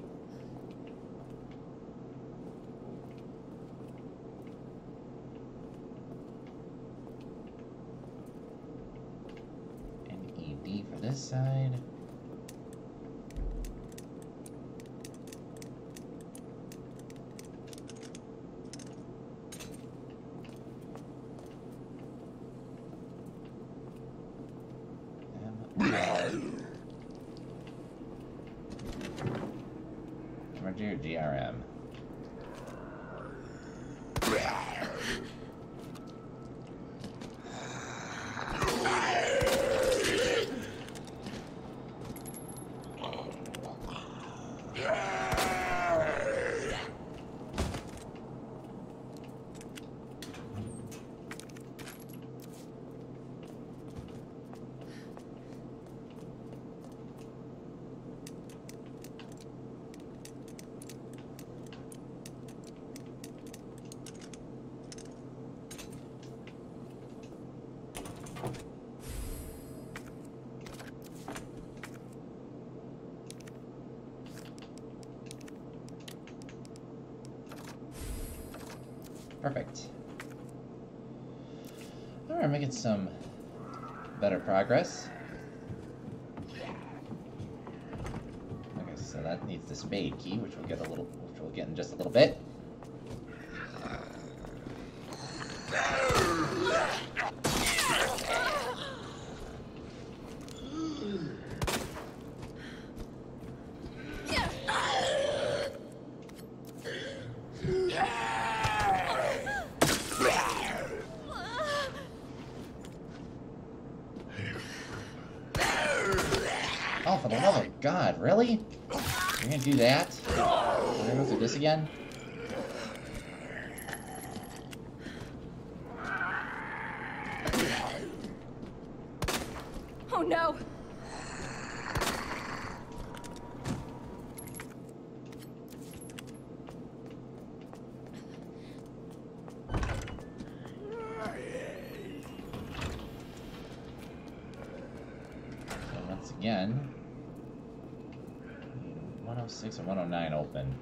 N E D for this side. Dear G R M. Perfect. Alright, making some better progress. Okay, so that needs the spade key, which we'll get a little which we'll get in just a little bit. Oh, for the love of God, really? You're gonna do that? We're gonna go through this again? Oh no! So once again, one oh six and one oh nine open.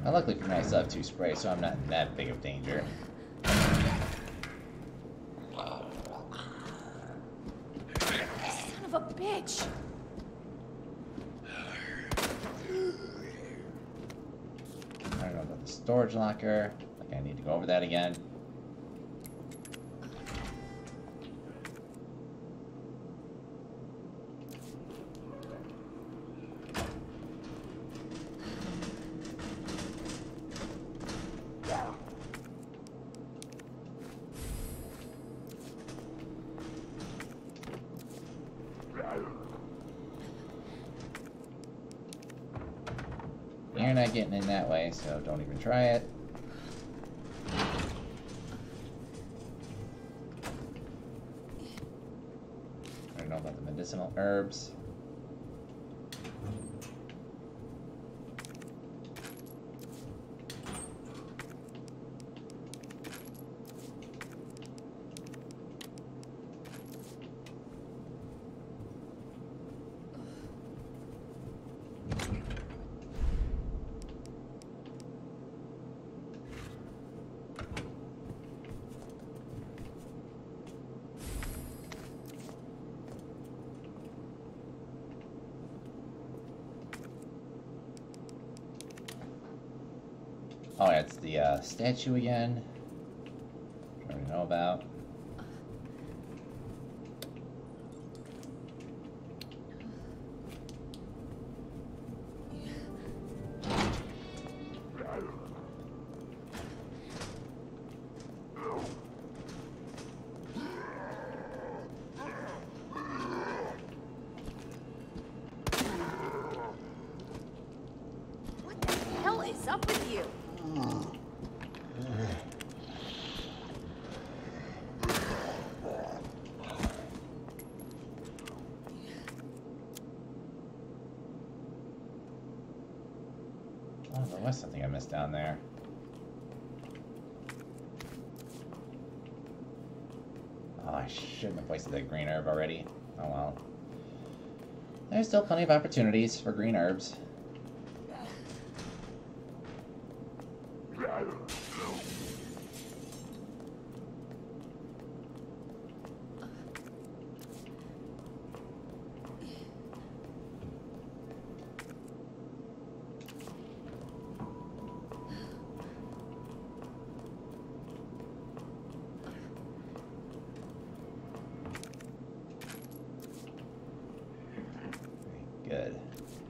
Now, luckily for me, I still have two sprays, so I'm not in that big of danger. Son of a bitch! I don't know about the storage locker. Like I need to go over that again. You're not getting in that way, so don't even try it. I don't know about the medicinal herbs. Oh, yeah, it's the uh, statue again. I already know about. What the hell is up with you? Oh, there was something I missed down there. Oh, I shouldn't have wasted that green herb already. Oh well. There's still plenty of opportunities for green herbs. Good.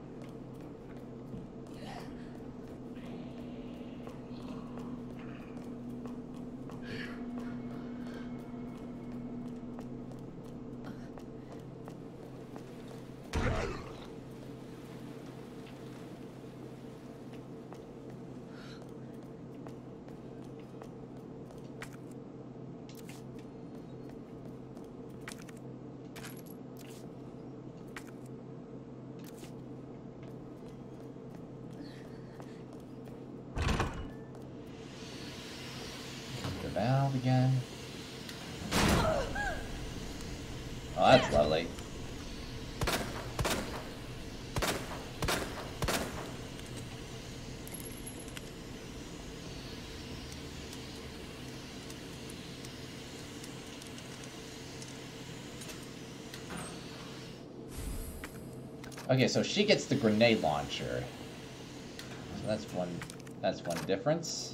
The valve again. Oh, that's lovely. Okay, so she gets the grenade launcher. So that's one that's one difference.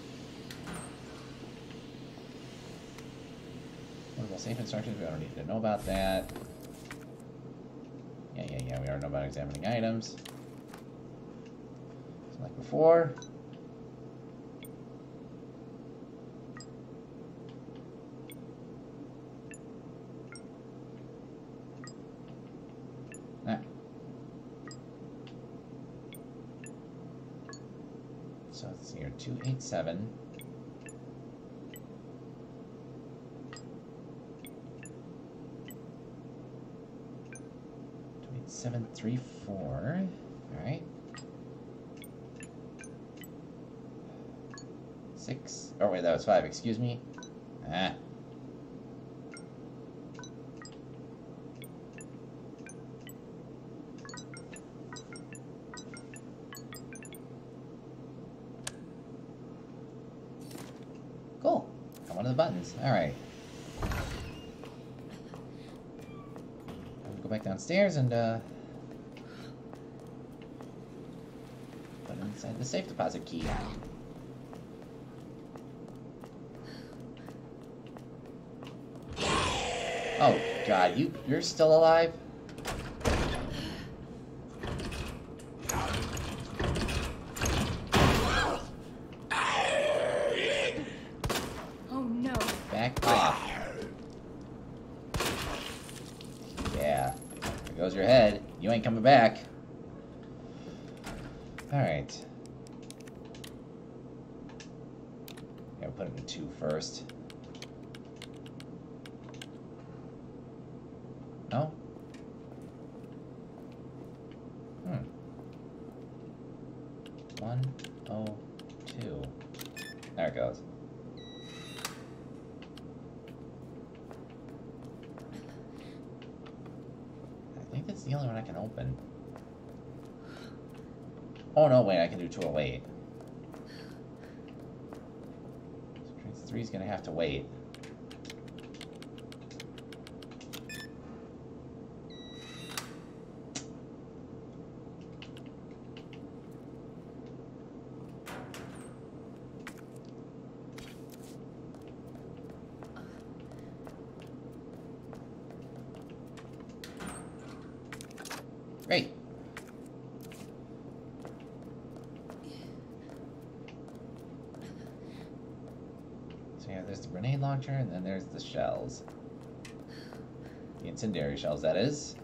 Portable safe instructions, we don't need to know about that. Yeah, yeah, yeah, we already know about examining items. So like before. Ah. So let's see here, two eight seven. Seven three four. All right. Six. Oh wait, that was five. Excuse me. Ah. the buttons. Alright. Go back downstairs and, uh... put it inside the safe deposit key. Oh, God, you, you're still alive? Oh no. Back off. Yeah. There goes your head. You ain't coming back. Alright. Gotta put it in two first. No? Hmm. One, oh, two. There it goes. I think that's the only one I can open. Oh no, wait, I can do two oh eight. So three's gonna have to wait. Great. So yeah, there's the grenade launcher, and then there's the shells. The incendiary shells, that is.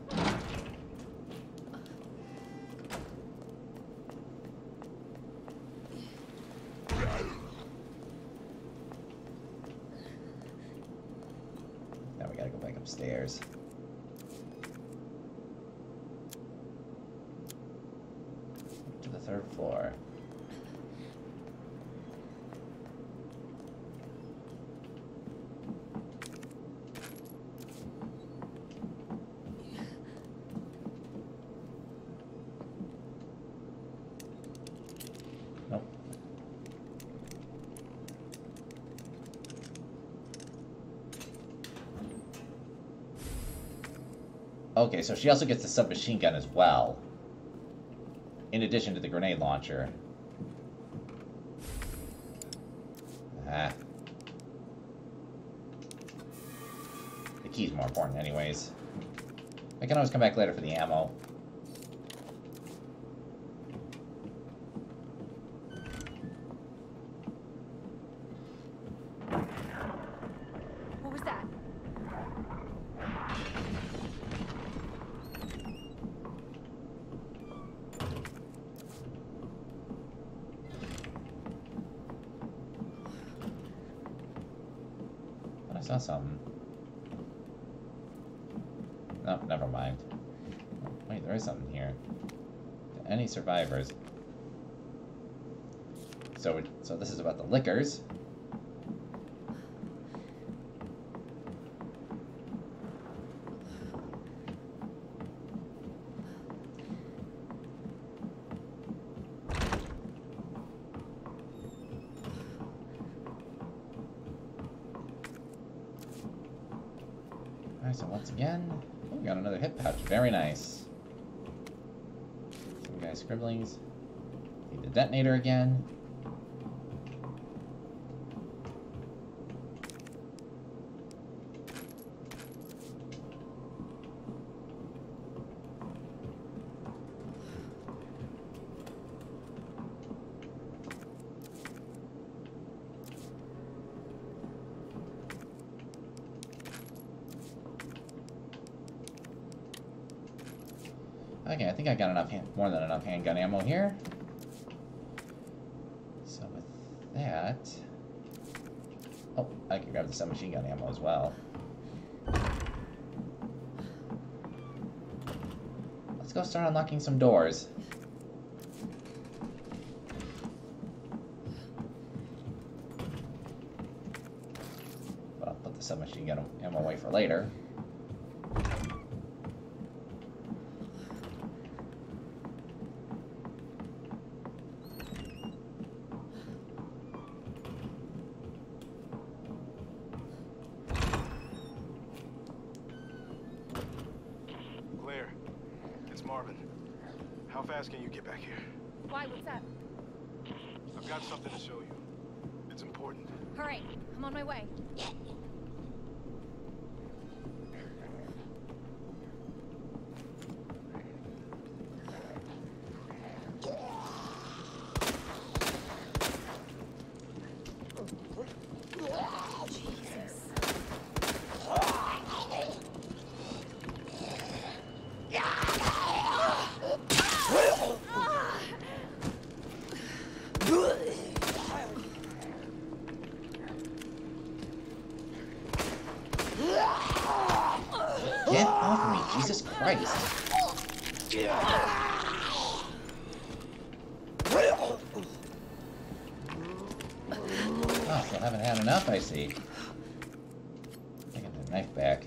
Now we gotta go back upstairs. To the third floor. Nope. Okay, so she also gets the submachine gun as well. In addition to the grenade launcher. Ah. The key's more important anyways. I can always come back later for the ammo. What was that? I saw something. No, never mind. Wait, there is something here. Any survivors? So, it, so this is about the liquors. Alright, so once again, oh, we got another hip pouch. Very nice. Some guys scribblings. Need the detonator again. Okay, I think I got enough, hand, more than enough handgun ammo here. So with that, oh, I can grab the submachine gun ammo as well. Let's go start unlocking some doors. But I'll put the submachine gun ammo away for later. asking you get back here. Why? What's that? I've got something to show you. It's important. All right, I'm on my way. Get off me, Jesus Christ. Oh, still haven't had enough, I see. Taking the knife back.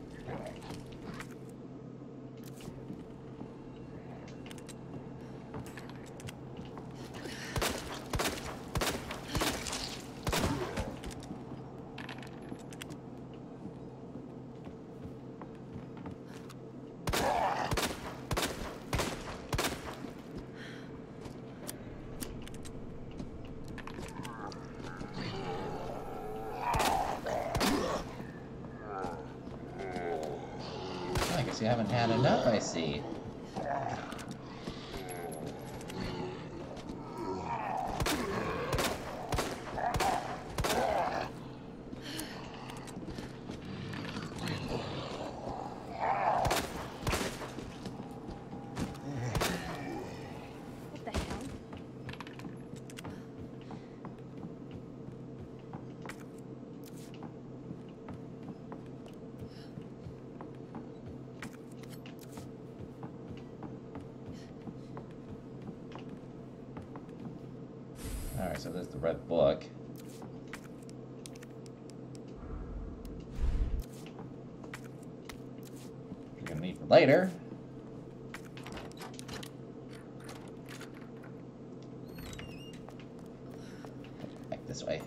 I guess you haven't had enough, I see. What the hell? Alright, so there's the red book. Which we're gonna need for later. Back this way.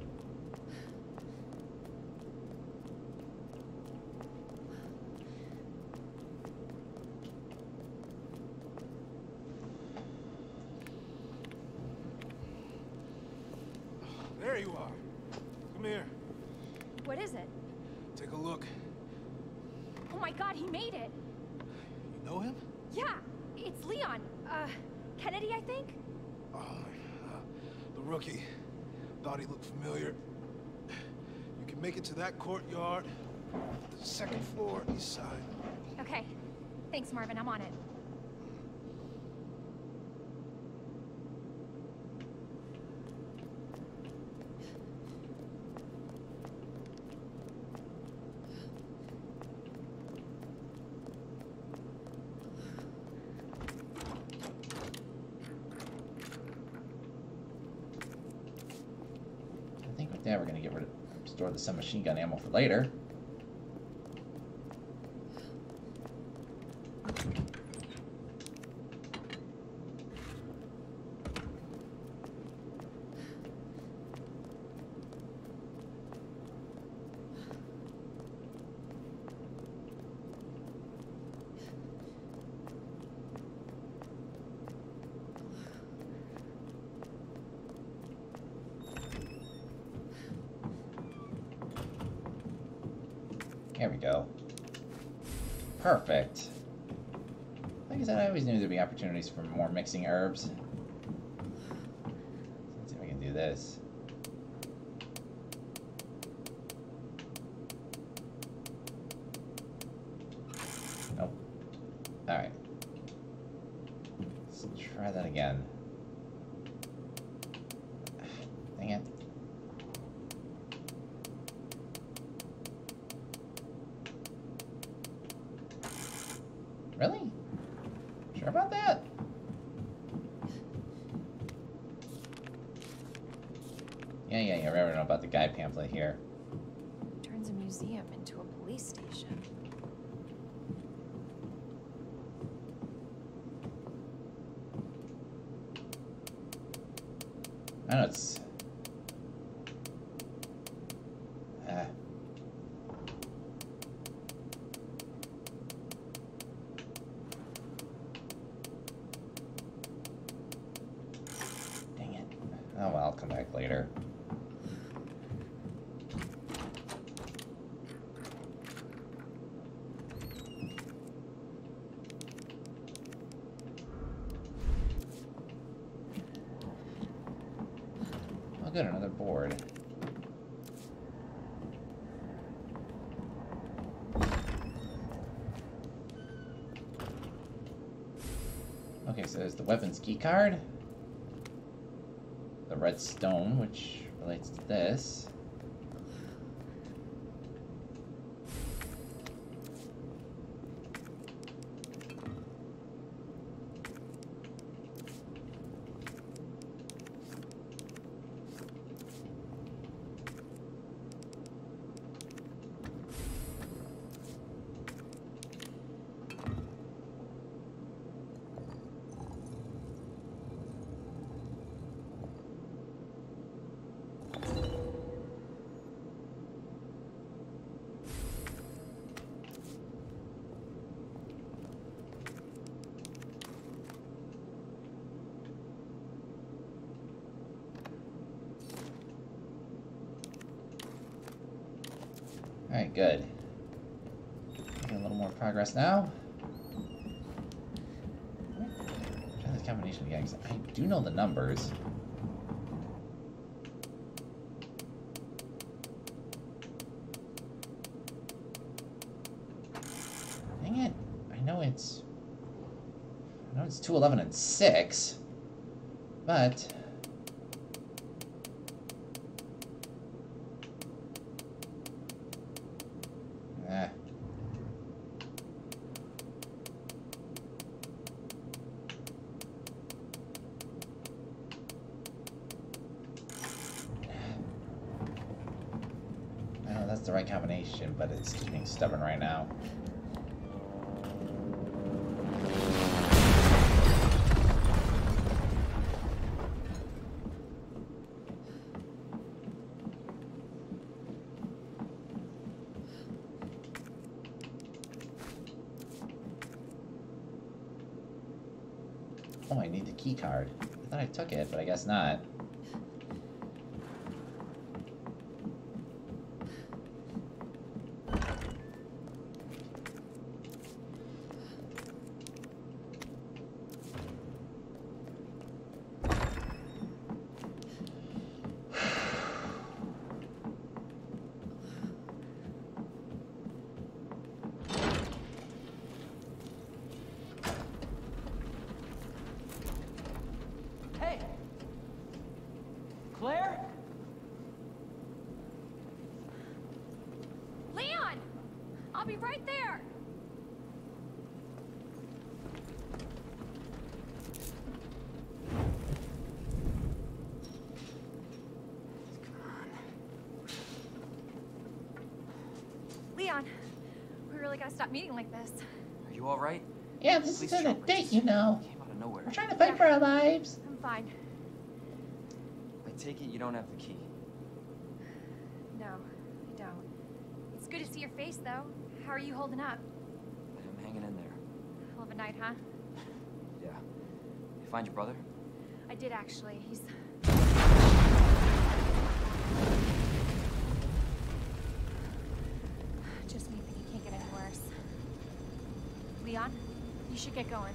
There you are. Come here. What is it? Take a look. Oh my god, he made it! You know him? Yeah, it's Leon. Uh, Kennedy, I think? Oh, uh, the rookie. Thought he looked familiar. You can make it to that courtyard. Second floor, east side. Okay. Thanks, Marvin. I'm on it. I think with that we're gonna get rid of store the submachine gun ammo for later. There we go. Perfect. Like I said, I always knew there'd be opportunities for more mixing herbs. Let's see if we can do this. Nope. Alright. Let's try that again. Dang it. Really? Sure about that? Yeah, yeah, yeah. I remember about the guide pamphlet here. Turns a museum into a police station. I know it's... Ah. Oh well, I'll come back later. Oh good, another board. Okay, so there's the weapons key card. The red stone, which relates to this. Alright, good. Making a little more progress now. Try this combination again, because I do know the numbers. Dang it. I know it's... I know it's two, eleven, and six. But... Eh. I know that's the right combination, but it's just being stubborn right now. Oh, I need the key card. I thought I took it, but I guess not. Claire? Leon! I'll be right there! Leon, we really gotta stop meeting like this. Are you alright? Yeah, this Please isn't a don't. date, you know. Came out of nowhere. We're trying to fight for our lives. I'm fine. I take it you don't have the key. No, I don't. It's good to see your face, though. How are you holding up? I'm hanging in there. Hell of a night, huh? Yeah. You find your brother? I did, actually. He's... Just me think it can't get any worse. Leon, you should get going.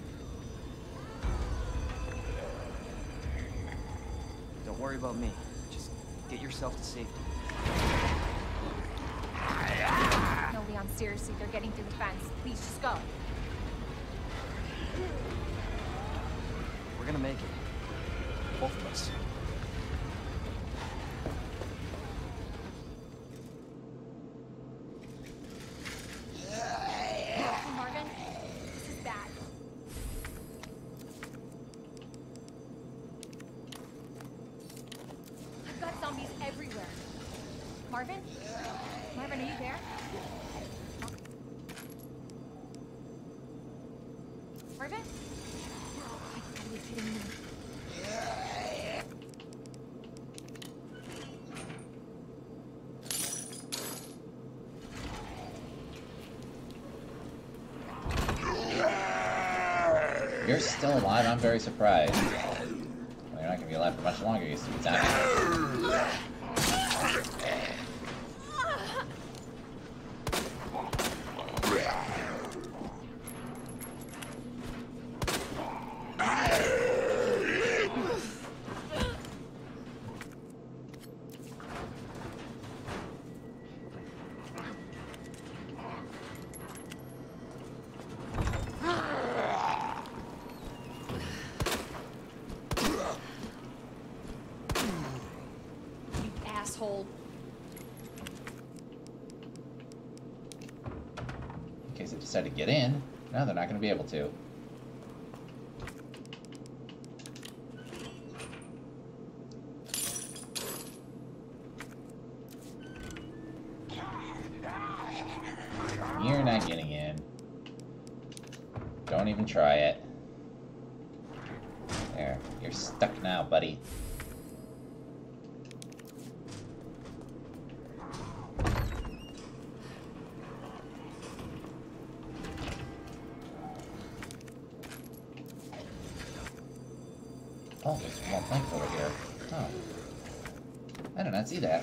Don't worry about me. Just get yourself to safety. No, Leon, seriously, they're getting through the fence. Please, just go. We're gonna make it. Both of us. Hey, Marvin, this is bad. I've got zombies everywhere. Marvin? Marvin, are you there? Marvin? Oh, you gotta be kidding me. You're still alive? I'm very surprised. Well, you're not gonna gonna be alive for much longer, you stupid zombie. Asshole. In case they decide to get in, now they're not gonna be able to. You're not getting in. Don't even try it. There, you're stuck now, buddy. Oh, there's one plank over here. Oh. I did not see that.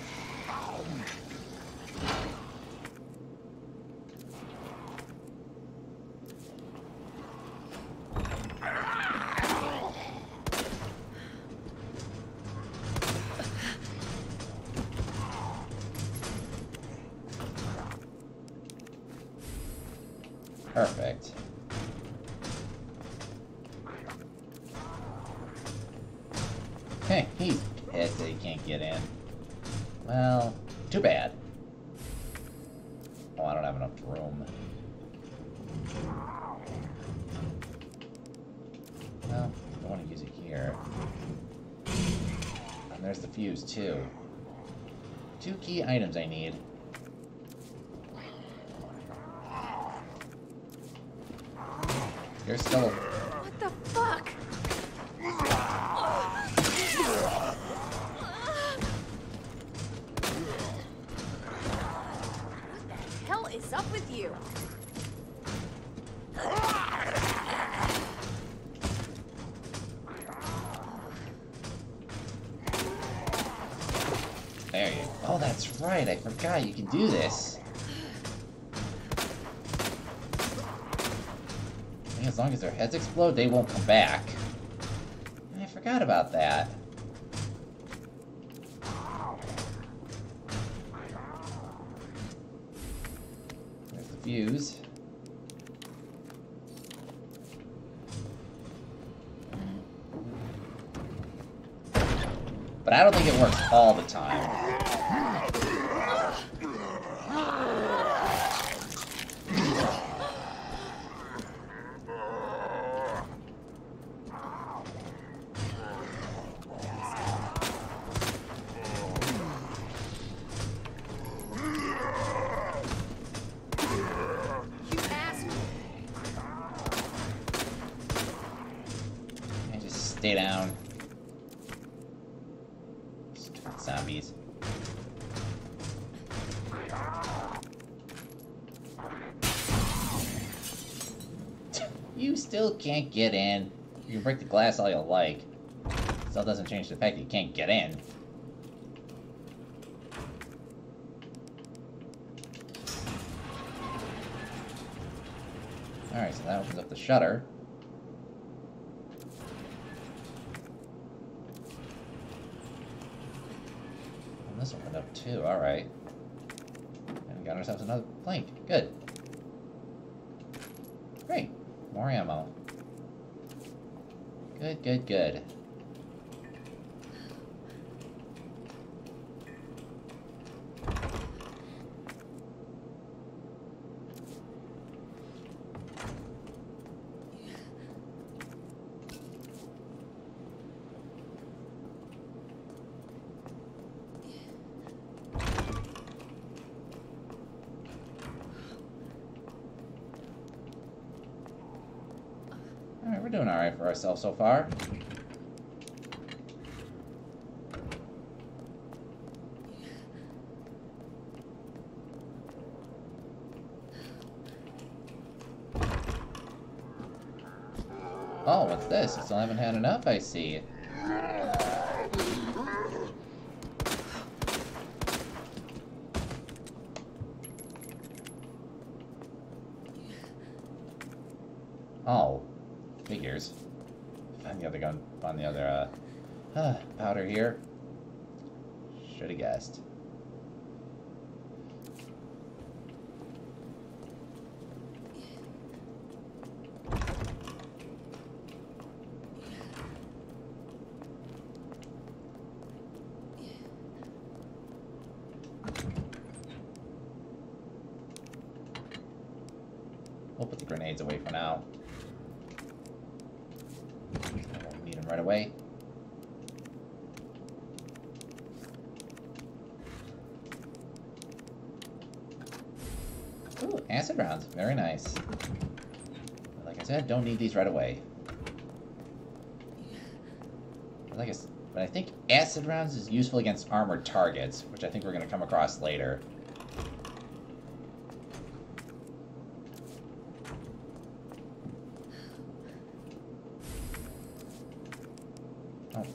Perfect. Hey, he's pissed that he can't get in. Well, too bad. Oh, I don't have enough room. Well, I want to use it here. And there's the fuse, too. Two key items I need. You're still... What the fuck? What the hell is up with you? There you go. Oh, that's right. I forgot you can do this. As long as their heads explode, they won't come back. I forgot about that. There's the fuse. But I don't think it works all the time. Stay down. Stupid zombies. You still can't get in. You can break the glass all you like. Still doesn't change the fact that you can't get in. Alright, so that opens up the shutter. This one went up too, alright. And we got ourselves another plank. Good. Great. More ammo. Good, good, good. Alright, we're doing alright for ourselves so far. Oh, what's this? I still haven't had enough, I see. Oh, figures. Find the other gun. Find the other uh, uh powder here. Should have guessed. We'll put the grenades away for now. I won't need them right away. Ooh, acid rounds. Very nice. Like I said, don't need these right away. Like I said, but I think acid rounds is useful against armored targets, which I think we're going to come across later. Oh.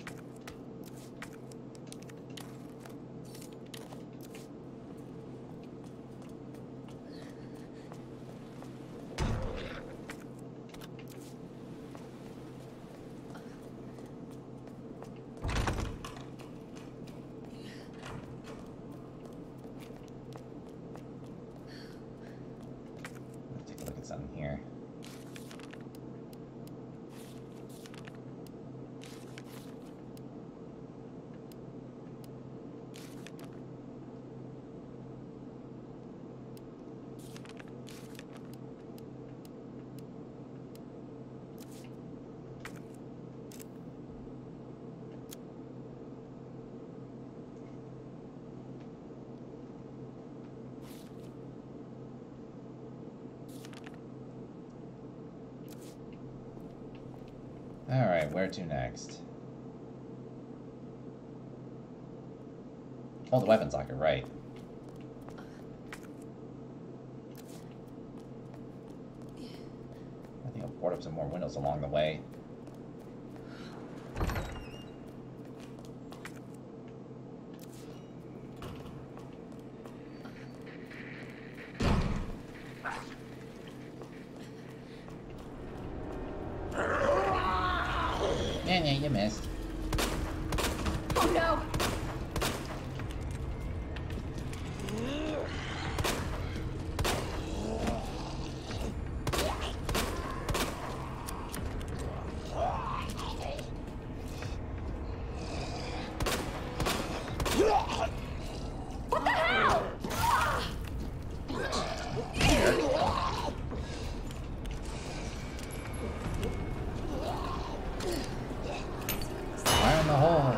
Let's take a look at something here. Alright, where to next? Oh, the weapons locker, right. I think I'll board up some more windows along the way. Yeah, yeah, you missed. Oh no! What the hell? Fire in the hole.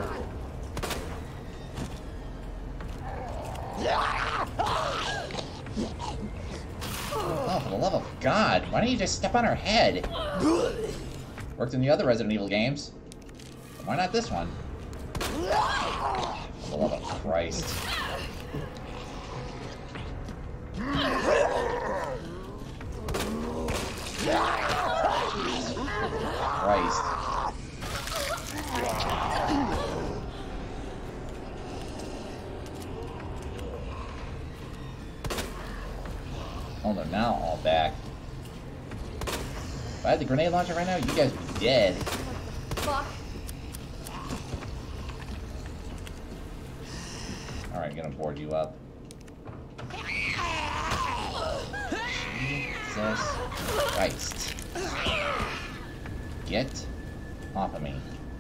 Oh, for the love of God, why don't you just step on her head? Worked in the other Resident Evil games. Why not this one? For the love of Christ. Christ. Oh no, now all back. If I had the grenade launcher right now, you guys would be dead. Fuck. Alright, gonna board you up. Jesus Christ. Get off of me.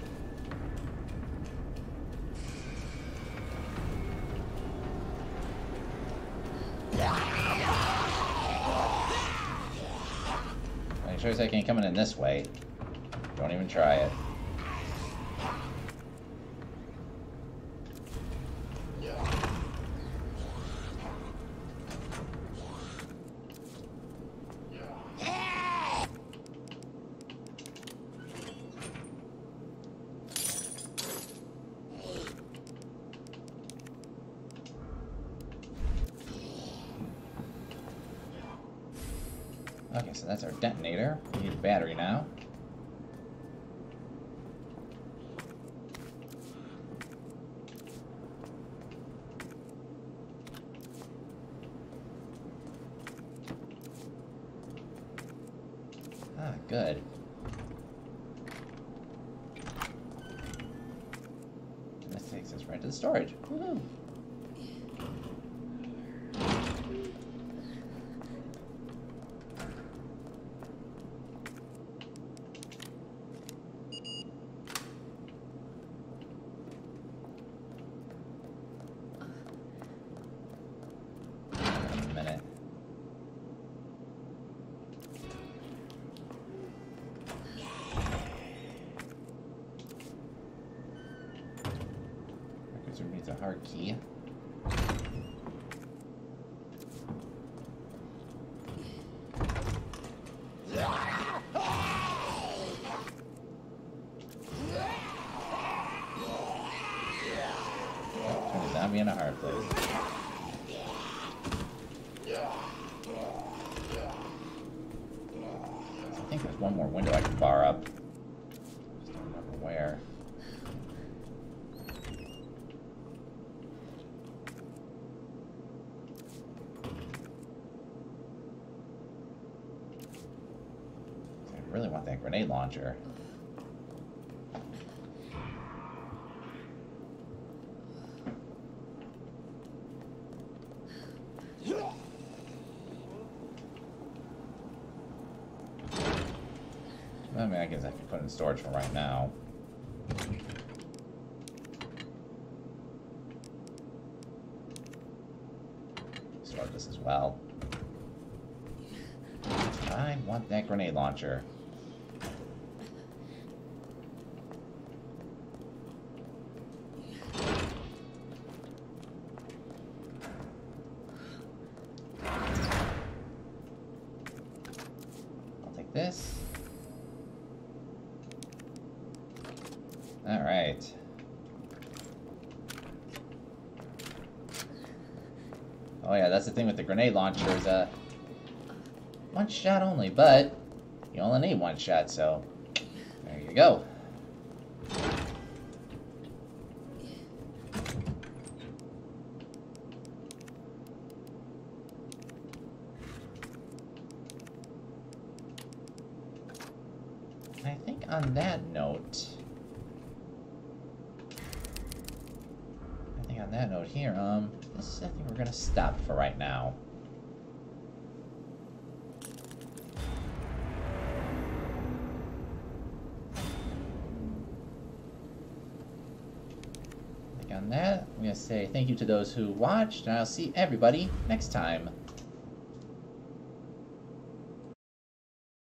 I sure as heck ain't coming in this way. Don't even try it. Okay, so that's our detonator. We need a battery now. good. And this takes us right to the storage. Woohoo! Needs a hard key. Turn a zombie in a hard place. I think there's one more window I can bar up. Just don't remember where. I really want that grenade launcher. I mean, I guess I can put it in storage for right now. Store this as well. I want that grenade launcher. I'll take this. All right. Oh yeah, that's the thing with the grenade launcher is uh, one shot only, but you only need one shot, so there you go. I think on that note, I think on that note here, um, this, I think we're gonna stop for right now. I think on that, I'm gonna say thank you to those who watched, and I'll see everybody next time.